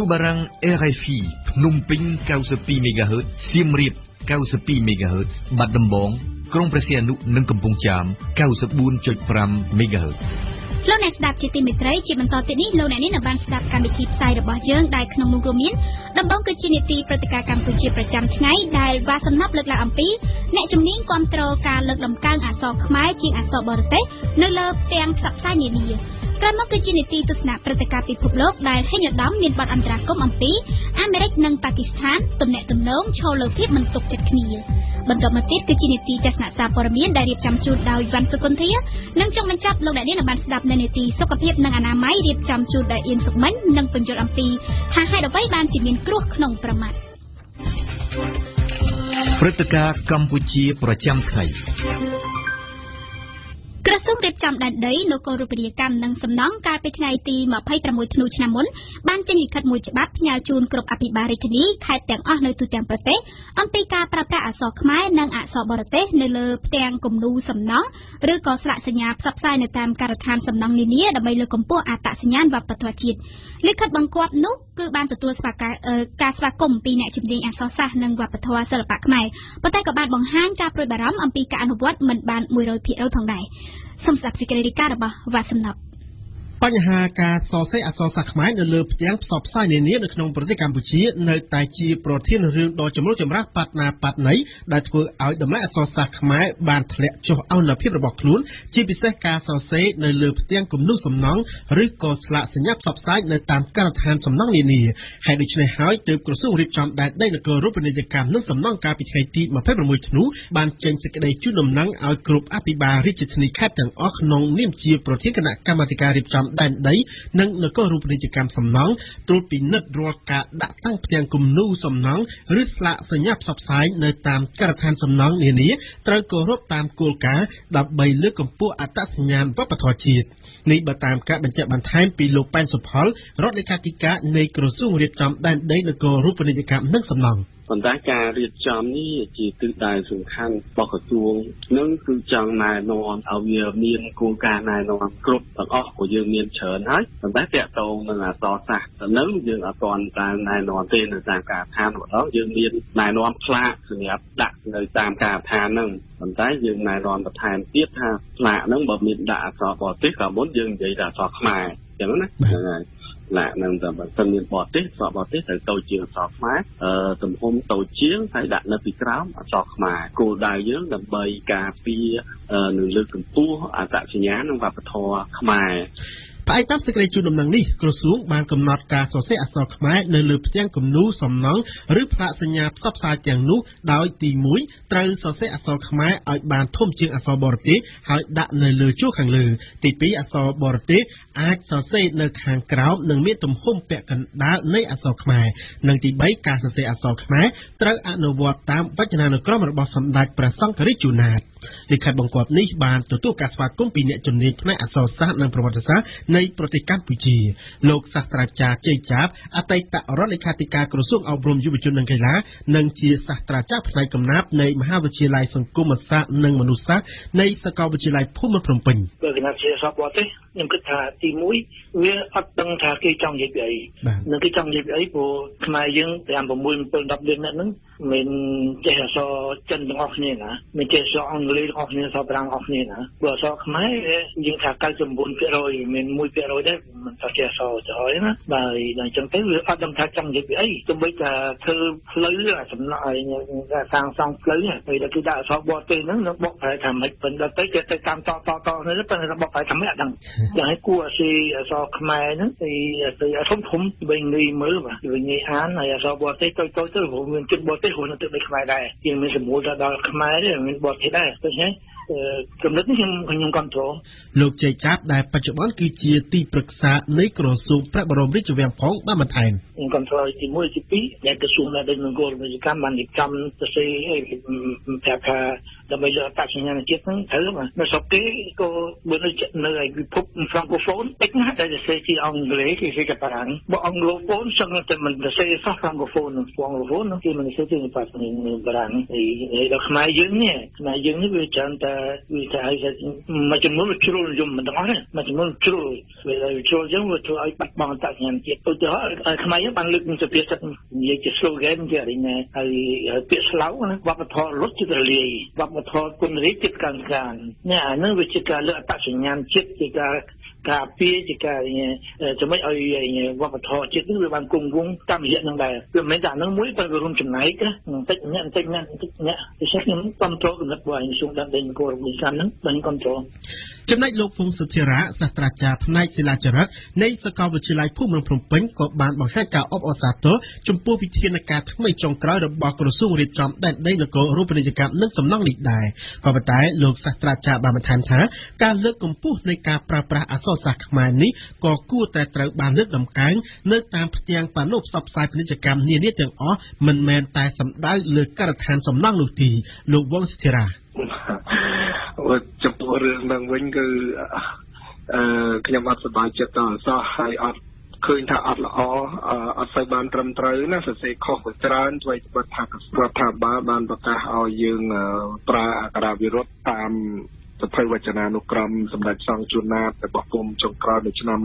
Speaker 6: ធុបារាំង RFA ភ្នំពេញ 92 MHz សៀមរាប 92 MHz បាត់ដំបងក្រុងព្រះសីហនុ និងកំពង់ចាម 94.5 MHz
Speaker 1: លោកអ្នកស្ដាប់ជាទីមេត្រីជាបន្តទៅនេះលោកអ្នកនាងបានស្ដាប់កម្មវិធីផ្សាយរបស់យើងដែលក្នុងនោះរួមមានដំបូងគឺជានីតិព្រឹត្តិការណ៍កម្ពុជាប្រចាំថ្ងៃដែលវ៉ាសំណាប់លើកឡើងអំពីអ្នកជំនាញគ្រប់គ្រងការលើកដំកើងអក្សរខ្មែរជាងអក្សរបរទេសនៅលើផ្ទាំងផ្សព្វផ្សាយនានាក្រោយមកគឺជានីតិទស្សនៈព្រឹត្តិការណ៍ពិភពលោកដែលហេញឧត្តមមានបទអន្តរាគមន៍អំពីអាមេរិកនិងប៉ាគីស្ថានទំនាក់ទំនងឈលលើភាពមិនទុកចិត្តគ្នាបន្ទាប់មកទៀតគឺជានីតិទស្សនៈសារព័ត៌មានដែលរៀបចំជូនដោយវ៉ាន់សុគន្ធានិងចុងបញ្ចប់លោកអ្នកនាងបានស្ដាប់នៅនីតិសុខភាពនិងអនាម័យរៀបចំជូនដោយអៀនសុកមិញនិងបញ្យល់អំពីថាហេតុអ្វីបានជាមានគ្រោះក្នុងប្រមាត់
Speaker 6: ព្រឹត្តិការណ៍កម្ពុជាប្រចាំថ្ងៃ
Speaker 1: ក្រសួងរៀបចំដែនដីនគររូបនីយកម្មនិងសំណង់កាលពីថ្ងៃទី26ធ្នូឆ្នាំមុនបានចេញលិខិតមួយច្បាប់ផ្ញើជូនគ្រប់អភិបាលរាជធានីខេត្តទាំងអស់នៅទូទាំងប្រទេសអំពីការប្រើប្រាស់អក្សរខ្មែរនិងអក្សរបរទេសនៅលើផ្ទាំងគំនូរសំណង់ឬក៏ស្លាកសញ្ញាផ្សព្វផ្សាយនៅតាមការដ្ឋានសំណង់នានាដើម្បីលើកកម្ពស់អត្តសញ្ញាណវប្បធម៌ជាតិលិខិតបង្គាប់នោះគឺបានទទួលការស្វាគមន៍ពីអ្នកជំនាញអក្សរសាស្ត្រនិងវប្បធម៌សិល្បៈខ្មែរប៉ុន្តែក៏បានបង្ហាញការព្រួយបារម្ភអំពីការអនុវត្តមិនបាន 100% ផងដែរសូមស្ដាប់សេចក្តីរាយការណ៍របស់វ៉ាសំណាប់
Speaker 7: បញ្ហាការសរសេរអក្សរសាស្ត្រខ្មែរនៅលើផ្ទាំងផ្សព្វផ្សាយនានានៅក្នុងប្រទេសកម្ពុជានៅតែជាប្រធានរឿងដ៏ចម្រូងចម្រាសបាត់ណាបាត់ណីដែលធ្វើឲ្យតម្លៃអក្សរសាស្ត្រខ្មែរបានធ្លាក់ចុះអនុភាពរបស់ខ្លួនជាពិសេសការសរសេរនៅលើផ្ទាំងគំនូរសំណង់ឬក៏ស្លាកសញ្ញាផ្សព្វផ្សាយនៅតាមការដ្ឋានសំណង់នានាហើយដូច្នេះហើយទើបក្រសួងរៀបចំដែនដីនគររូបនីយកម្មនិងសំណង់កាលពីថ្ងៃទី26ធ្នូបានចេញសេចក្តីជូនដំណឹងឲ្យគ្រប់អភិបាលរាជធានីខេត្តទាំងអស់ក្នុងនាមជាប្រធានគណៈកម្មាធិការរៀបចំដែនដីនិងនគររូបនីយកម្មសំណង់ត្រួតពិនិត្យរាល់ការដាក់តាំងផ្ទាំងគំនូរសំណង់ឬស្លាកសញ្ញាផ្សព្វផ្សាយនៅតាមការដ្ឋានសំណង់នានាត្រូវគោរពតាមគោលការណ៍ដើម្បីលើកកម្ពស់អត្តសញ្ញាណវប្បធម៌ជាតិនេះបើតាមការបញ្ជាក់បន្ថែមពីលោកប៉ែនសុផលរដ្ឋលេខាធិការនៃក្រសួងរៀបចំដែនដីនគររូបនីយកម្មនិងសំណង់
Speaker 8: ប៉ុន្តែការរៀបចំនេះជាទិសដៅសំខាន់របស់ក្រសួងនឹងគឺចង់ណែនាំឲ្យវាមានគោលការណ៍ណែនាំគ្រប់ទាំងអស់ព្រោះយើងមានច្រើនហើយប៉ុន្តែតកតងនឹងអក្សរសាស្ត្រទៅនឹងយើងអត់ទាន់តាមណែនាំទេនៅតាមការដ្ឋានម្ដងយើងមានណែនាំផ្លាកសម្រាប់ដាក់នៅតាមការដ្ឋានហ្នឹងប៉ុន្តែយើងណែនាំបន្ថែមទៀតថាផ្លាកហ្នឹងបើមានដាក់អក្សរបរទេសក៏មុនយើងនិយាយថាអក្សរខ្មែរអញ្ចឹងណាហ្នឹងហើយឡាក់នឹងតែបើសិនមានបរទេសអក្សរបរទេសត្រូវតូចជាងអក្សរខ្មែរទំហំតូចជាងហើយដាក់នៅពីក្រោមអក្សរខ្មែរគោលដៅយើងដើម្បីការពារនិងលើកកម្ពស់អត្តសញ្ញាណនិងវប្បធម៌ខ្មែរ
Speaker 7: ផ្អែកតាមសេចក្តីជូនដំណឹងនេះក្រសួងបានកំណត់ការសរសេរអក្សរខ្មែរនៅលើផ្ទាំងគំនូរសំណង់ឬផ្លាកសញ្ញាផ្សព្វផ្សាយទាំងនោះដោយទី1ត្រូវសរសេរអក្សរខ្មែរឲ្យបានធំជាងអក្សរបរទេសហើយដាក់នៅលើជួរខាងលើទី2អក្សរបរទេសអាចសរសេរនៅខាងក្រោមនិងមានទំហំពាក់កណ្ដាលនៃអក្សរខ្មែរនិងទី3ការសរសេរអក្សរខ្មែរត្រូវអនុវត្តតាមវចនានុក្រមរបស់សម្ដេចព្រះសង្ឃរាជជួនណាតលិខិតបង្គាប់នេះបានទទួលការស្វាគមន៍ពីអ្នកជំនាញផ្នែកអក្សរសាស្ត្រនិងប្រវត្តិសាស្ត្រនៃប្រទេសកម្ពុជាលោកសាស្ត្រាចារ្យជ័យចាបអតីតរដ្ឋលេខាធិការក្រសួងអប់រំយុវជននិងកីឡានិងជាសាស្ត្រាចារ្យផ្នែកកំណាព្យនៃមហាវិទ្យាល័យសង្គមសាស្ត្រនិងមនុស្សសាស្ត្រនៃសាកលវិទ្យាល័យភូមិន្ទភ្នំពេញ
Speaker 9: បើគណៈជាសពបរទេសខ្ញុំគិតថាទី1វាអត់ដឹងថាគេចង់និយាយពីអីនឹងគេចង់និយាយពីអីព្រោះខ្មែរយើង5 6 7 10លាននាក់ហ្នឹងមិនចេះអក្សរចិនទាំងអស់គ្នាណាមិនចេះអក្សរអង់គ្លេសទាំងអស់គ្នាអក្សរប្រាំងអស់គ្នាណាបើអក្សរខ្មែរយើងថា 99% មាន 1% ដែរមិនថាចេះអក្សរទៅហើយណាបាទដល់អញ្ចឹងទៅវាអត់ដឹងថាចង់និយាយពីអីទោះបីថាធ្វើផ្លូវសំណក់ឲ្យសាងសង់ផ្លូវហើយដល់គេដាក់អក្សរបរទេសហ្នឹងនឹងបកប្រែថាមិនប៉ុន្តែទៅគេទៅតាមតនេះប៉ុន្តែបកប្រែថាមិនអត់ដឹងយ៉ាងឲ្យគួរឲ្យអក្សរខ្មែរហ្នឹងទៅធំវិញងាយមើលបាទវិញងាយអានហើយអក្សរបរទេសទៅព្រោះមានជនបរទេសខ្លួនទៅដូចខ្មែរដែរយើងមានសម្បូរដល់ខ្មែរទេមានបរទេសដែរឃើញទេកំណត់នេះខ្ញុំគ្រប់គ្រង
Speaker 7: លោកជ័យចាបដែលបច្ចុប្បន្នគឺជាទីប្រឹក្សានៃក្រសួងព្រះបរមរាជវាំងផងបានបន្ថែម
Speaker 9: ខ្ញុំគ្រប់គ្រងទី1ទី2ដែលក្រសួងដែលដូចនឹងគោលវិជ្ជាកម្មបានរៀបចំទៅស្អីប្រាប់ថាដើម្បីលើកអត្តសញ្ញាណជាតិហ្នឹងត្រូវនៅស្រុកគេក៏បើនៅឯពិភព francophone តិចណាស់ដែលសរសេរជាអង់គ្លេសគេសេចក្ដីបារាំងបើអង់គ្លោហ្វូនសឹងតែមិនសរសេរសោះ francophone និង francophone គេមិនសរសេរជាភាសាបារាំងហើយដល់ខ្មែរយើងនេះវាច្រើនតែ vì thế mà chúng muốn chửi dùng mình đó mà chúng muốn chửi về là chửi giống như chửi bắt bằng tại nhà chị tôi đó không ai bằng lực sẽ biết rằng những cái slogan gì này hay biết sáo nữa và bắt thọ lót chữ lì và bắt thọ quân lý chữ càng nè nó về chữการ lựaตัดสัญญาณchữ chữการเปียchữการจะไม่เอาว่าbắt thọ chữนึกvề ban cùng vung tam hiện năng đạiคือไม่จากนั้นมุ้ยไปรวมจุดไหนก็ติดเนี่ยที่ใช้ยังคอนโทรลกับว่าส่งดันเดินโกรธมีการนั้นเป็นคอนโทรล
Speaker 7: ចំណែកលោកពងសុធិរៈសាស្ត្រាចារ្យផ្នែកសិលាចារឹកនៃសាកលវិទ្យាល័យភូមិន្ទភ្នំពេញក៏បានបង្ហាញការអបអរសាទរចំពោះវិធានការថ្មីចុងក្រោយរបស់ក្រសួងរៀបចំដែនដីនគររូបនីយកម្មនិងសំណង់នេះដែរក៏ប៉ុន្តែលោកសាស្ត្រាចារ្យបានបន្ថែមថាការលើកកម្ពស់នៃការប្រើប្រាស់អក្សរសាស្ត្រខ្មែរនេះក៏គួរតែត្រូវបានលើកតម្កើងនៅតាមផ្ទាំងប៉ាណូផ្សព្វផ្សាយពាណិជ្ជកម្មនានាទាំងអស់មិនមែនតែសំដៅលើការដ្ឋានសំណង់នោះទេលោកវងសុធិរៈ
Speaker 8: ចំពោះរឿងនឹងវិញគឺខ្ញុំអត់សប្បាយចិត្តដល់សោះហើយអត់ឃើញថាអត់ល្អអត់សូវបានត្រឹមត្រូវណាសរសេរខុសទៅច្រើនអ្វីត្បិតថារដ្ឋាភិបាលបានប្រកាសឲ្យយើងប្រើអក្ខរាវិរុទ្ធតាមសភៅវចនានុក្រមសម្ដេចសង្ឃជួនណាតរបស់គុំចុងក្រោយនៅឆ្នាំ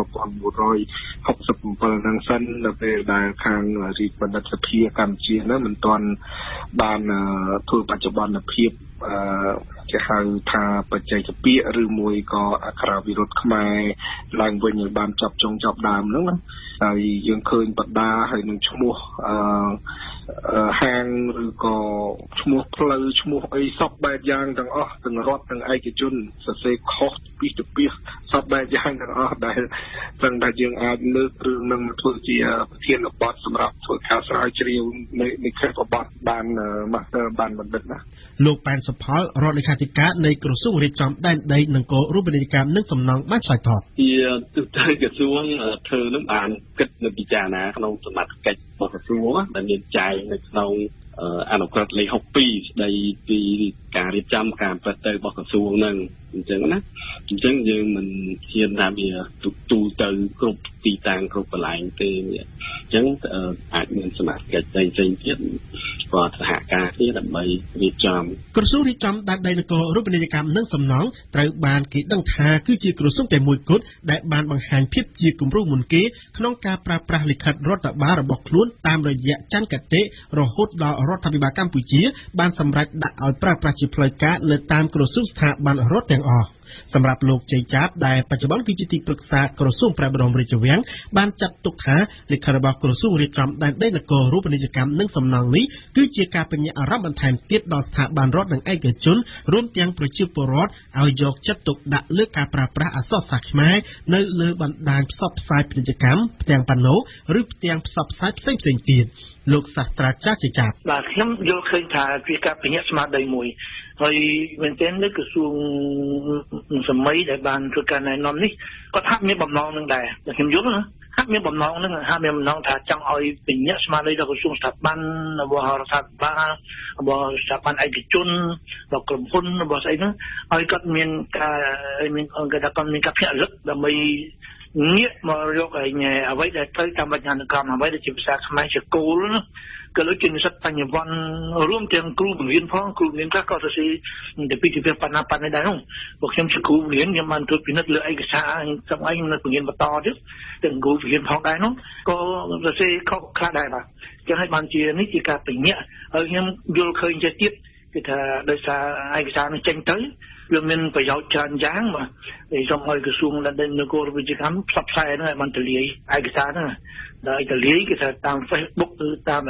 Speaker 8: 1967ហ្នឹងសិននៅពេលដែលខាងរាជបណ្ឌិតសភាកម្ពុជាហ្នឹងមិនទាន់បានធ្វើបច្ចុប្បន្នភាពគេហៅថាបច្ចេកពាក្យឬមួយក៏អក្ខរាវិរុទ្ធខ្មែរឡើងវិញឲ្យបានចប់ចុងចប់ដើមហ្នឹងណាហើយយើងឃើញបដាហើយនឹងឈ្មោះហាងឬក៏ឈ្មោះផ្លូវឈ្មោះអីសពបែបយ៉ាងទាំងអស់ទាំងរដ្ឋទាំងឯកជនសរសេរខុសពីទៅពីសពបែបយ៉ាងទាំងអស់ដែលព្រឹងតែយើងអាចលើករឿងនឹងមកធ្វើជាប្រធានបទសម្រាប់ធ្វើការស្រាវជ្រាវនៃខេត្តបបត្តិបានmaster បានបណ្ឌិតណា
Speaker 7: លោកប៉ែនសុផលរដ្ឋលេខាធិការនៃក្រសួងរៀបចំដែនដីនគររូបនីយកម្មនិងសំណង់បានឆ្លើយតប
Speaker 8: ជាទូទៅក្រសួងធ្វើនឹងបានគិតនៅពិចារណាក្នុងសមត្ថកិច្ចរបស់ក្រសួងដែលមានចែងនៅក្នុងអនុក្រឹត្យលេខ62ស្ដីពីការរៀបចំការប្រតិបត្តិរបស់ក្រសួងនឹងអញ្ចឹងណាអញ្ចឹងយើងមិនហ៊ានថាវាទូទៅគ្រប់ទីតាំងគ្រប់កន្លែងទេអញ្ចឹងអាចមានសមាជិកផ្សេងៗទៀតក៏សហការគ្នាដើម្បីរៀបចំ
Speaker 7: ក្រសួងរៀបចំដែនដីនគររូបនីយកម្មនិងសំណង់ត្រូវបានគេដឹងថាគឺជាក្រសួងតែមួយគត់ដែលបានបង្ហាញភាពជាគំរូមុនគេក្នុងការប្រើប្រាស់លិខិតរដ្ឋបាលរបស់ខ្លួនតាមរយៈច័ន្ទគតិរហូតដល់រដ្ឋាភិបាលកម្ពុជាបានសម្រេចដាក់ឲ្យប្រើប្រាស់ជាផ្លូវការនៅតាមក្រសួងស្ថាប័នរដ្ឋទាំងអស់សម្រាប់លោកជ័យចាបដែលបច្ចុប្បន្នគឺជាទីប្រឹក្សាក្រសួងព្រះបរមរាជវាំងបានចាត់ទុកថាលិខិតរបស់ក្រសួងរៀបចំដែនដីនគររូបនីយកម្មនិងសំណង់នេះគឺជាការបញ្ញត្តិអារម្មណ៍បន្ថែមទៀតដល់ស្ថាប័នរដ្ឋនិងឯកជនរួមទាំងប្រជាពលរដ្ឋឲ្យយកចិត្តទុកដាក់លើការប្រើប្រាស់អក្សរសាស្ត្រខ្មែរនៅលើបណ្ដាញផ្សព្វផ្សាយពាណិជ្ជកម្មផ្ទាំងប៉ាណូឬផ្ទាំងផ្សព្វផ្សាយផ្សេងៗទៀតលោកសាស្ត្រាចារ្យជ័យចាប
Speaker 9: បាទខ្ញុំយល់ឃើញថាវាការបញ្ញត្តិស្មារតីមួយហើយមែនទែននៅក្រសួងសម័យដែលបានធ្វើការណែនាំនេះគាត់ហាក់មានបំណងនឹងដែរតែខ្ញុំយល់ណាហាក់មានបំណងនឹងហាក់មានបំណងថាចង់ឲ្យបញ្ញត្តិស្មារតីដល់ក្រសួងស្ថាប័នរបស់រដ្ឋាភិបាលរបស់ស្ថាប័នឯកជនរបស់ក្រុមហ៊ុនរបស់ស្អីហ្នឹងឲ្យគាត់មានការមានគាត់មានការភ្ញាក់រលឹកដើម្បីងាកមកយកអ្វីដែលត្រូវតាមវិញ្ញាណកម្មអ្វីដែលជាភាសាខ្មែរជាគោលណាក៏លើជានិស្សិតបញ្ញវន្តរួមទាំងគ្រូបង្រៀនផងគ្រូបង្រៀនខ្លះក៏ទៅពីពីបណ្ណាបណ្ឌិតដែរនោះពួកខ្ញុំជាគ្រូបង្រៀនខ្ញុំបានត្រួតពិនិត្យលើឯកសារសម្រាប់ខ្ញុំនៅបង្រៀនបន្តទៀតទាំងគ្រូបង្រៀនផងដែរនោះក៏ទៅខុសខ្លះដែរបាទចឹងហើយបានជានេះជាការបញ្ញត្តិហើយខ្ញុំយល់ឃើញចេះទៀតគឺថាដោយសារឯកសារនេះចេញទៅវាមានប្រយោជន៍ច្រើនយ៉ាងបាទហើយសូមឲ្យក្រសួងដែនដីនគររូបនីយកម្មផ្សព្វផ្សាយហ្នឹងឲ្យបានទូលាយឯកសារហ្នឹងដោយទូលាយគឺថាតាម Facebook ឬតាម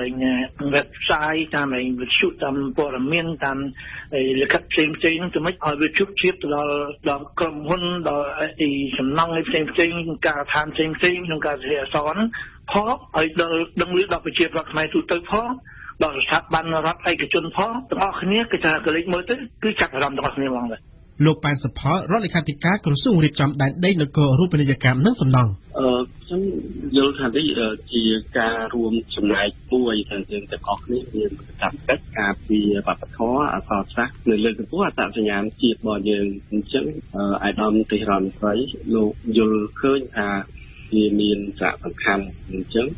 Speaker 9: website តាមវិទ្យុតាមព័ត៌មានតាមលិខិតផ្សេងៗហ្នឹងទៅមិនឲ្យវាជប់ជៀបទៅដល់ក្រុមហ៊ុនដល់សំណង់ផ្សេងៗការឋានផ្សេងៗក្នុងការសេអសរហ្នឹងផងឲ្យដឹងលឺដល់ប្រជាពលរដ្ឋខ្មែរទូទៅផងដល់ស្ថាប័នរដ្ឋឯកជនផងទាំងអស់គ្នាគឺថាកលេចមើលទៅគឺចាប់អារម្មណ៍ទាំងអស់គ្នាហ្មងបាទ
Speaker 7: លោកប៉ែនសុផលរដ្ឋលេខាធិការក្រសួងរៀបចំដែនដីនគររូបនីយកម្មនិងសំណង់
Speaker 8: ខ្ញុំយល់ថានេះជាការរួមចំណែកមួយដែលយើងទាំងអស់គ្នាមានកាតព្វកិច្ចការពារវប្បធម៌អក្សរសាស្ត្រនៅលើកកម្ពស់អត្តសញ្ញាណជាតិរបស់យើងអញ្ចឹងអាយដាមទេរ៉ាន់ស្រីលោកយល់ឃើញថាវាមានសារៈសំខាន់អញ្ចឹង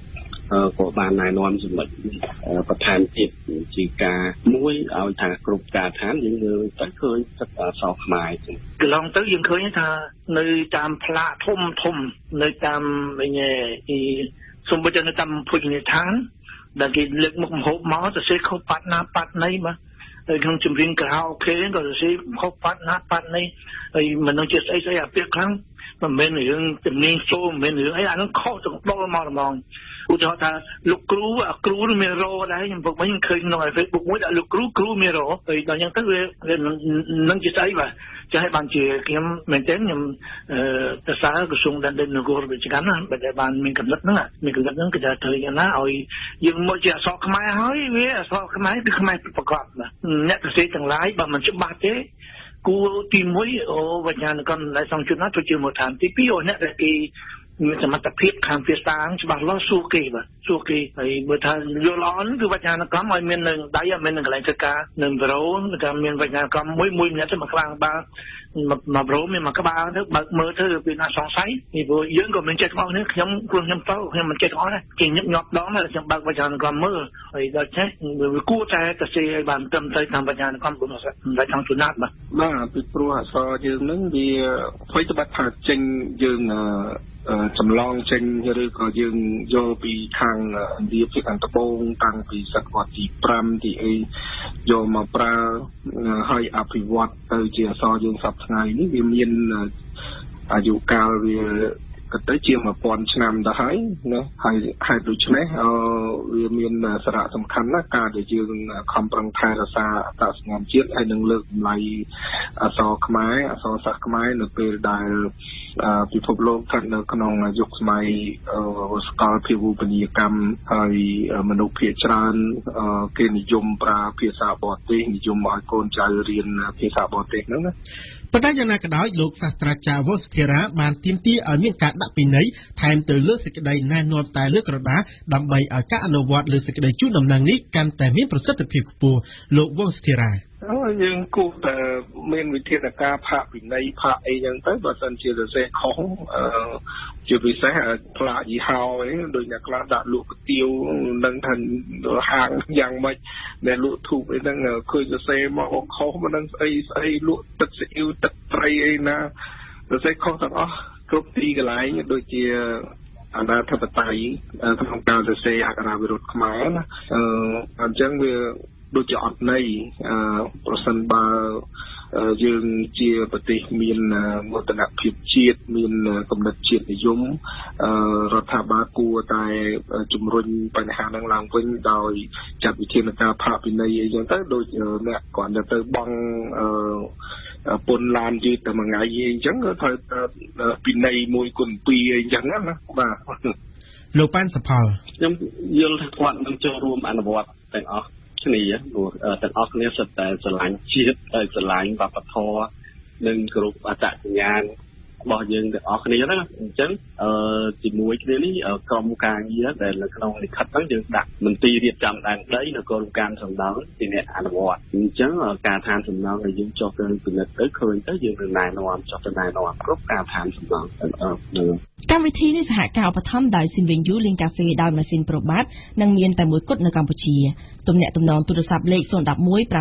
Speaker 8: ក៏បានណែនាំចំណុចបន្ថែមទៀតជាការមួយឲ្យថាគ្រប់ការឋានយើងមើលទៅឃើញទឹកអក្សរខ្មែរកន្លងទៅយើងឃើញថានៅតាមផ្លាកធំនៅតាមសំបីតែនៅតាមភោជនីយដ្ឋានដែលគេលើកមុខម្ហូបមកទៅសេខុសប៉ាត់ណាប៉ាត់ណីបាទហើយក្នុងចម្រៀងក្រៅអូខេក៏ទៅសេខុសប៉ាត់ណាប៉ាត់ណីហើយមិននឹងជាស្អីអាពាក្យខ្លាំងមិនមែនរឿងជំនាញចូលមិនមែនរឿងអីអានោះខុសទាំងដុលមកហ្មងឧទាហរណ៍ថាលោកគ្រូនោះមានរោដែរខ្ញុំពុកវិញឃើញក្នុង Facebook មួយដាក់លោកគ្រូមានរោហើយដល់យ៉ាងទៅវានឹងជាស្អីបាទចាស់ឲ្យបានជាខ្ញុំមែនទេខ្ញុំទៅសារក្រសួងដែនដីនគរវិជ្ជាណាដែលបានមានកំណត់ហ្នឹងគឺថាត្រូវយ៉ាងណាឲ្យយើងមកជាអក្សរខ្មែរហើយវាអក្សរខ្មែរគឺខ្មែរប្រកបបាទអ្នកសរសេរទាំងឡាយបើមិនច្បាស់ទេគួរទី1វិញ្ញាណកម្មដែលសង្ឃជនណាទៅជាមូលដ្ឋានទី2អ្នកដែលគេមានសមត្ថភាពខាងភាសាច្បាស់លាស់សួរគេហើយបើថាយល់ល្អគឺវិញ្ញាណកម្មឲ្យមាននឹងដៃមាននឹងកន្លែងធ្វើការនឹងប្រូនក៏មានវិញ្ញាណកម្មមួយម្នាក់ទៅមកខ្លាំងបាទមកប្រូមានមកក្បាលទៅបើកមើលទៅពីណាសង្ស័យពីព្រោះយើងក៏មិនចេះខ្វល់នេះខ្ញុំទៅខ្ញុំមិនចេះខ្វល់ដែរគេញឹកញាប់ដងហើយខ្ញុំបើកវិញ្ញាណកម្មមើលហើយដល់ចេះវាគួរតែទៅសេឲ្យបានត្រឹមត្រូវតាមវិញ្ញាណកម្មរបស់តែខាងជួនណាត់បាទពីព្រោះអក្សរយើងនឹងវាអ្វីទៅបាត់ថាចេញយើងចម្លងចេញឬក៏យើងយកពីខាងឥណ្ឌាពីខាងត្បូងតាំងពីសតវត្សទី5ទីអីយកមកប្រើហើយអភិវឌ្ឍទៅជាអក្សរយើងសពថ្ងៃនេះវាមានអាយុកាលវាក៏ទៅជា1000ឆ្នាំទៅហើយណាហើយហេតុដូច្នេះវាមានសារៈសំខាន់ណាស់ការដែលយើងខំប្រឹងថែរក្សាអត្តសញ្ញាណជាតិហើយនឹងលើកតម្លៃអក្សរខ្មែរអក្សរសាស្ត្រខ្មែរនៅពេលដែលពិភពលោកស្ថិតនៅក្នុងយុគសម័យសកលភាវូបនីយកម្មហើយមនុស្សភាគច្រើនគេនិយមប្រើភាសាបរទេសនិយមឲ្យកូនចៅរៀនភាសាបរទេសហ្នឹងណាប៉ុន្តែយ៉ាងណាក៏ដោយលោកសាស្ត្រាចារ្យវុស្ធារាបានទាមទារឲ្យមានការដាក់ពិន័យថែមទៅលើសេចក្តីណែនាំតែលើក្រដាសដើម្បីឲ្យការអនុវត្តលើសេចក្តីជូនដំណឹងនេះកាន់តែមានប្រសិទ្ធភាពខ្ពស់លោកវុស្ធារាយើងគួរតែមានវិធានការផាកពិន័យផាកអីចឹងទៅបើសិនជាសរសេរខុសជាពិសេសផ្លាកយីហោអីដូចអ្នកខ្លះដាក់លក់គុទាវនឹងថាហាងយ៉ាងម៉េចដែលលក់ធូបអីហ្នឹងឃើញសរសេរមកខុសមិនដឹងស្អីលក់ទឹកស៊ីអ៊ីវទឹកត្រីអីណាសរសេរខុសទាំងអស់គ្រប់ទីកន្លែងដូចជាអាណាធិបតេយ្យក្នុងការសរសេរអក្ខរាវិរុទ្ធខ្មែរណាអញ្ចឹងវាដូចជាអត់ន័យប្រសិនបើយើងជាប្រទេសមានមោទនភាពជាតិមានគំនិតជាតិនិយមរដ្ឋាភិបាលគួរតែជំរុញបញ្ហាហ្នឹងឡើងវិញដោយចាត់វិធានការផាកពិន័យអីចឹងទៅដូចអ្នកគ្រាន់តែទៅបង់ពន្ធឡានយឺតតែមួយថ្ងៃអីចឹងក៏ត្រូវពិន័យ1គុណ2អីចឹងណាបាទលោកប៉ាន់សផលខ្ញុំយល់ថាគាត់នឹងចូលរួមអនុវត្តទាំងអស់គ្នាទាំងអស់គ្នាសុទ្ធតែស្រឡាញ់ជាតិហើយស្រឡាញ់វប្បធម៌និងគ្រប់អត្តសញ្ញាណរបស់យើងទាំងអស់គ្នាណាអញ្ចឹងជាមួយគ្នានេះក្រុមការងារដែលនៅក្នុងលិខិតហ្នឹងយើងដាក់មន្ទីររៀបចំដែនដីនៅក្រមការសំណង់ជាអ្នកអនុវត្តអញ្ចឹងការឋានសំណង់ដែលយើងចុះទៅពិនិត្យទៅឃើញទៅយើងនឹងណែនាំចុះទៅណែនាំគ្រប់ការឋានសំណង់ទាំងអស់កម្មវិធីនេះសហការឧបត្ថម្ភដោយស៊ីនវិញយូលេងកាហ្វេដោយម៉ាស៊ីនប្រូបាតនិងមានតែមួយគត់នៅកម្ពុជាទំនាក់ទំនងទូរស័ព្ទលេខ011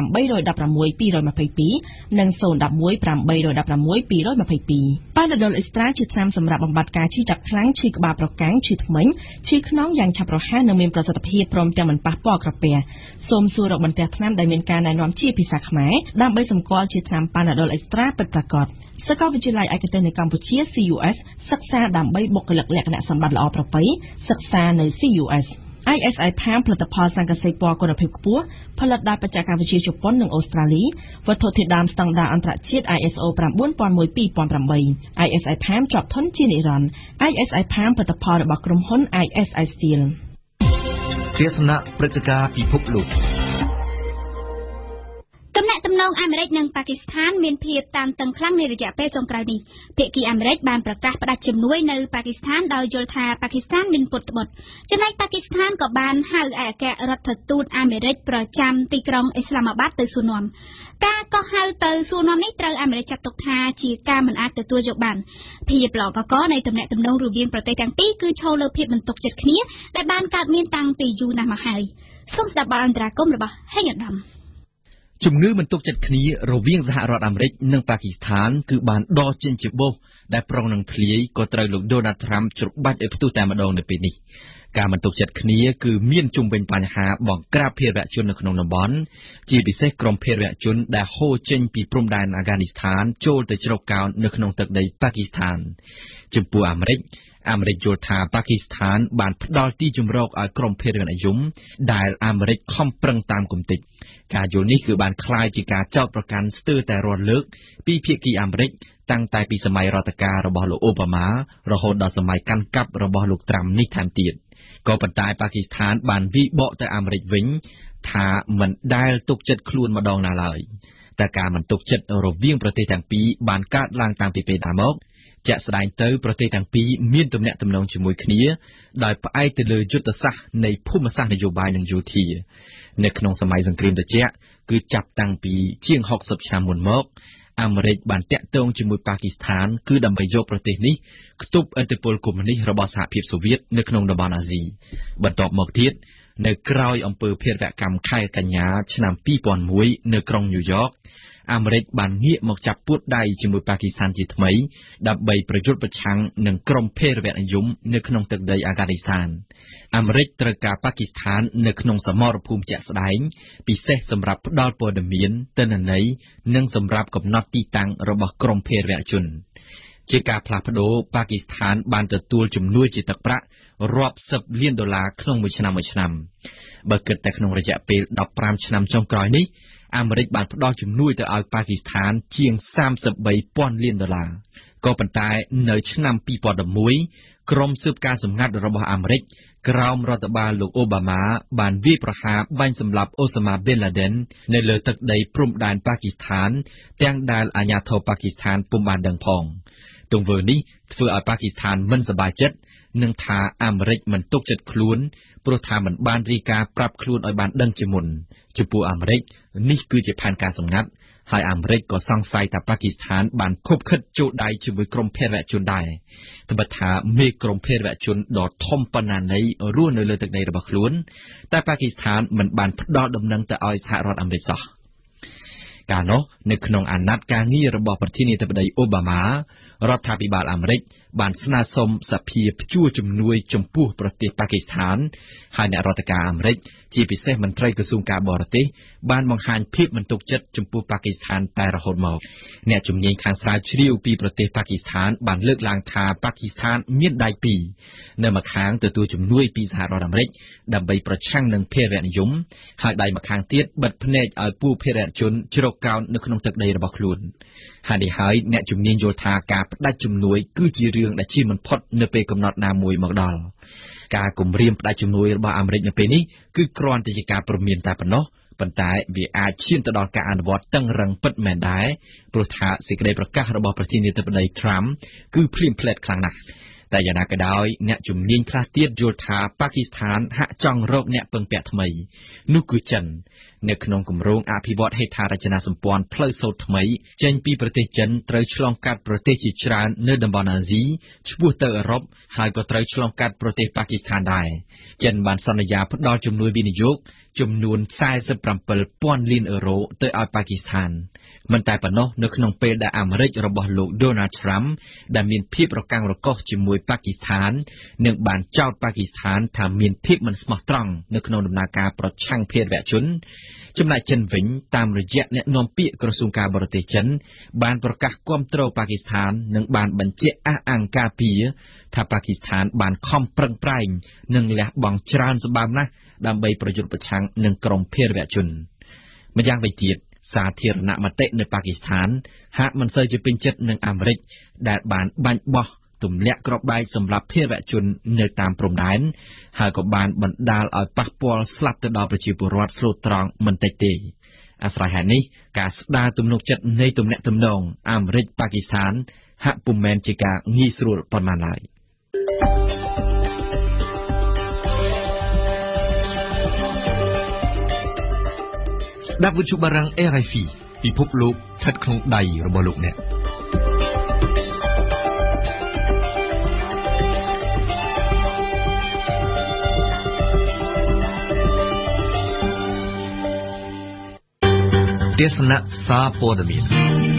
Speaker 8: 816 222និង011 816 222ប៉ាណាដុលអេស្ត្រាជាថ្នាំសម្រាប់បំបាត់ការឈឺចាប់ខ្លាំងឈឺក្បាលប្រកាំងឈឺធ្មេញឈឺខ្នងយ៉ាងឆាប់រហ័សនិងមានប្រសិទ្ធភាពព្រមទាំងមិនប៉ះពាល់ក្រពះសូមសួររកបន្ទះថ្នាំដែលមានការណែនាំជាភាសាខ្មែរដើម្បីសម្គាល់ជាថ្នាំប៉ាណាដុលអេស្ត្រាពិតប្រាកដសាកលវិទ្យាល័យឯកទេសនៅកម្ពុជា CUS សិក្សាដើម្បីបុគ្គលិកលក្ខណៈសម្បត្តិល្អប្រពៃសិក្សានៅ CUS ISI ផាមផលិតផលសង្កសីពណ៌គុណភាពខ្ពស់ផលិតដោយបច្ចេកវិទ្យាជប៉ុននិងអូស្ត្រាលីវត្ថុធាតុដើមស្តង់ដារអន្តរជាតិ ISO 9001:2008 ISI ផាមជាប់ធន់ជានិរន្តរ៍ ISI ផាមផលិតផលរបស់ក្រុមហ៊ុន ISI Steel
Speaker 6: ទស្សនៈព្រឹត្តិការណ៍ពិភពលោក
Speaker 1: ទំនាក់ទំនងអាមេរិកនិងប៉ាគីស្ថានមានភាពតានតឹងខ្លាំងនារយៈពេលចុងក្រោយនេះភាគីអាមេរិកបានប្រកាសផ្តាច់ជំនួយនៅប៉ាគីស្ថានដោយយល់ថាប៉ាគីស្ថានមានពុតត្បុតចំណែកប៉ាគីស្ថានក៏បានហៅឯកអគ្គរដ្ឋទូតអាមេរិកប្រចាំទីក្រុងអ៊ីស្លាមាបាតទៅសួរនាំការកោះហៅទៅសួរនាំនេះត្រូវអាមេរិកចាត់ទុកថាជាការមិនអាចទទួលយកបានភាពល្អកកនៃទំនាក់ទំនងរវាងប្រទេសទាំងពីរគឺឈរលើភាពមិនទុកចិត្តគ្នាដែលបានកើតមានតាំងពីយូរណាស់មកហើយសូមស្ដាប់បទអន្តរាគមន៍របស់ហេងឧត្តម
Speaker 3: ជំងឺមិនទុកចិត្តគ្នារវាងសហរដ្ឋអាមេរិកនិងប៉ាគីស្ថានគឺបានដកចេញជាបោសដែលប្រងនឹងធ្លាយក៏ត្រូវលោកដូណាល់ត្រាំច្របាច់ឲ្យផ្ទុះតែម្ដងនៅពេលនេះការមិនទុកចិត្តគ្នាគឺមានជុំវិញបញ្ហាបង្ក្រាបភេរវជននៅក្នុងតំបន់ជាពិសេសក្រុមភេរវជនដែលហូរចេញពីព្រំដែនអាហ្គានីស្ថានចូលទៅជ្រកកោននៅក្នុងទឹកដីប៉ាគីស្ថានចំពោះអាមេរិកយល់ថាប៉ាគីស្ថានបានផ្ដល់ទីជម្រកឲ្យក្រុមភេរវនិយមដែលអាមេរិកខំប្រឹងតាមគំនិតការយល់នេះគឺបានคล้ายជាការចោទប្រកាន់ស្ទើរតែរាល់លើកពីភាគីអាមេរិកតាំងតែពីសម័យរដ្ឋការរបស់លោកអូបាម៉ារហូតដល់សម័យកាន់កាប់របស់លោកត្រាំនេះថែមទៀតក៏ប៉ុន្តែប៉ាគីស្ថានបានវិបកទៅអាមេរិកវិញថាមិនដែលទុកចិត្តខ្លួនម្ដងណាឡើយតែការមិនទុកចិត្តរវាងប្រទេសទាំងពីរបានកើតឡើងតាំងពីពេលដើមមកជាក់ស្ដែងទៅប្រទេសទាំងពីរមានទំនាក់ទំនងជាមួយគ្នាដោយផ្អែកទៅលើយុទ្ធសាស្ត្រនៃភូមិសាស្ត្រនយោបាយនិងយោធានៅក្នុងសម័យសង្គ្រាមត្រជាក់គឺចាប់តាំងពីជាង60ឆ្នាំមុនមកអាមេរិកបានតាក់ទងជាមួយប៉ាគីស្ថានគឺដើម្បីយកប្រទេសនេះខ្ទប់ឥទ្ធិពលកុម្មុយនីសរបស់សហភាពសូវៀតនៅក្នុងតំបន់អាស៊ីបន្ទាប់មកទៀតនៅក្រោយអំពើភេរវកម្មខែកញ្ញាឆ្នាំ2001នៅក្រុងញូវយ៉កអាមេរិកបានងាកមកចាប់ពួតដៃជាមួយប៉ាគីស្ថានជាថ្មីដើម្បីប្រយុទ្ធប្រឆាំងនឹងក្រុមភេរវនិយមនៅក្នុងទឹកដីអាហ្គានីស្ថានអាមេរិកត្រូវការប៉ាគីស្ថាននៅក្នុងសមរភូមិជាក់ស្ដែងពិសេសសម្រាប់ផ្ដល់ព័ត៌មានទិន្នន័យនិងសម្រាប់កំណត់ទីតាំងរបស់ក្រុមភេរវជនជាការផ្លាស់ប្ដូរប៉ាគីស្ថានបានទទួលជំនួយជាទឹកប្រាក់រាប់សិបលានដុល្លារក្នុងមួយឆ្នាំបើគិតតែក្នុងរយៈពេល15ឆ្នាំចុងក្រោយនេះអាមេរិកបានផ្ដល់ជំនួយទៅឲ្យប៉ាគីស្ថានជាង33,000 លានដុល្លារក៏ប៉ុន្តែនៅឆ្នាំ2011ក្រុមស៊ើបការសម្ងាត់របស់អាមេរិកក្រោមរដ្ឋបាលលោកអូបាម៉ាបានវាយប្រហារបាញ់សម្លាប់អូសាម៉ាប៊ីនឡាដិននៅលើទឹកដីព្រំដែនប៉ាគីស្ថានទាំងដែលអាជ្ញាធរប៉ាគីស្ថានពុំបានដឹងផងទង្វើនេះធ្វើឲ្យប៉ាគីស្ថានមិនសប្បាយចិត្តនឹងថាអាមេរិកមិនទុកចិត្តខ្លួនព្រោះថាមិនបានរាយការណ៍ប្រាប់ខ្លួនឲ្យបានដឹងជាមុនចំពោះអាមេរិកនេះគឺជាផែនការសម្ងាត់ហើយអាមេរិកក៏សង្ស័យថាប៉ាគីស្ថានបានខົບខិតចូលដៃជាមួយក្រុមភេរវជនដែរត្បិតថាមេក្រុមភេរវជនដ៏ធំប៉ុណ្ណានៃរស់នៅលើទឹកដីរបស់ខ្លួនតែប៉ាគីស្ថានមិនបានផ្ដល់ដំណឹងទៅឲ្យសហរដ្ឋអាមេរិកសោះកាលនោះនៅក្នុងអាណត្តិការងាររបស់ប្រធានាធិបតីអូបាម៉ារដ្ឋាភិបាលអាមេរិកបានស្នើសុំសភាព្យួរជំនួយចំពោះប្រទេសប៉ាគីស្ថានហើយអ្នករដ្ឋការអាមេរិកជាពិសេសមន្ត្រីក្រសួងការបរទេសបានបង្ហាញភាពមិនទុកចិត្តចំពោះប៉ាគីស្ថានតែរហូតមកអ្នកជំនាញខាងស្រាវជ្រាវពីប្រទេសប៉ាគីស្ថានបានលើកឡើងថាប៉ាគីស្ថានមានដៃពីរនៅម្ខាងទទួលជំនួយពីសហរដ្ឋអាមេរិកដើម្បីប្រឆាំងនឹងភេរវនិយមហើយដៃម្ខាងទៀតបិទភ្នែកឲ្យពួកភេរវជនជ្រកកោននៅក្នុងទឹកដីរបស់ខ្លួនហើយនេះហើយអ្នកជំនាញយល់ថាការផ្ដាច់ជំនួយគឺជារឿងដែលជាមិនផុតនៅពេលកំណត់ណាមួយមកដល់ការគំរាមផ្ដាច់ជំនួយរបស់អាមេរិកនៅពេលនេះគឺគ្រាន់តែជាការព្រមានតែប៉ុណ្ណោះប៉ុន្តែវាអាចឈានទៅដល់ការអនុវត្តតឹងរឹងពិតមែនដែរព្រោះថាសេចក្តីប្រកាសរបស់ប្រធានាធិបតីត្រាំគឺភ្លាមភ្លែតខ្លាំងណាស់តែយ៉ាងណាក៏ដោយអ្នកជំនាញខ្លះទៀតយល់ថាប៉ាគីស្ថានហាក់ចង់រកអ្នកពឹងពាក់ថ្មីនោះគឺចិននៅក្នុងគម្រោងអភិវឌ្ឍហេដ្ឋារចនាសម្ព័ន្ធផ្លូវសូត្រថ្មីចេញពីប្រទេសចិនត្រូវឆ្លងកាត់ប្រទេសជាច្រើននៅតំបន់អាស៊ីឆ្ពោះទៅអឺរ៉ុបហើយក៏ត្រូវឆ្លងកាត់ប្រទេសប៉ាគីស្ថានដែរចិនបានសន្យាផ្ដល់ជំនួយវិនិយោគចំនួន 47,000 លានអឺរ៉ូទៅឲ្យប៉ាគីស្ថានមិនតែប៉ុណ្ណោះនៅក្នុងពេលដែលអាមេរិករបស់លោកដូណាល់ត្រាំដែលមានភាពរកាំងរកុសជាមួយប៉ាគីស្ថាននិងបានចោទប៉ាគីស្ថានថាមានភាពមិនស្មោះត្រង់នៅក្នុងដំណើរការប្រឆាំងភេរវជនចំណែកចិនវិញតាមរយៈអ្នកនាំពាក្យក្រសួងការបរទេសចិនបានប្រកាសគាំទ្រប៉ាគីស្ថាននិងបានបញ្ជាក់អះអាងការពារថាប៉ាគីស្ថានបានខំប្រឹងប្រែងនិងលះបង់ច្រើនសម្បើមណាស់ដើម្បីប្រយុទ្ធប្រឆាំងនឹងក្រុមភេរវជនម្យ៉ាងវិញទៀតសាធារណមតិនៅប៉ាគីស្ថានហាក់មិនសូវជាពេញចិត្តនឹងអាមេរិកដែលបានបាញ់បោះ
Speaker 10: ទម្លាក់គ្រាប់បែកសម្រាប់ភេរវជននៅតាមព្រំដែនហើយក៏បានបណ្ដាលឲ្យប៉ះពាល់ស្លាប់ទៅដល់ប្រជាពលរដ្ឋស្លូតត្រង់មិនតិចទេអាស្រ័យហេតុនេះការស្ដារទំនុកចិត្តនៃទំនាក់ទំនងអាមេរិកប៉ាគីស្ថានហាក់ពុំមែនជាការងាយស្រួលប៉ុន្មានឡើយ
Speaker 6: ស្ដាប់វិទ្យុបារាំង RFA ពិភពលោកស្ថិតក្នុងដៃរបស់លោកអ្នកទេសនាសារព័ត៌មាន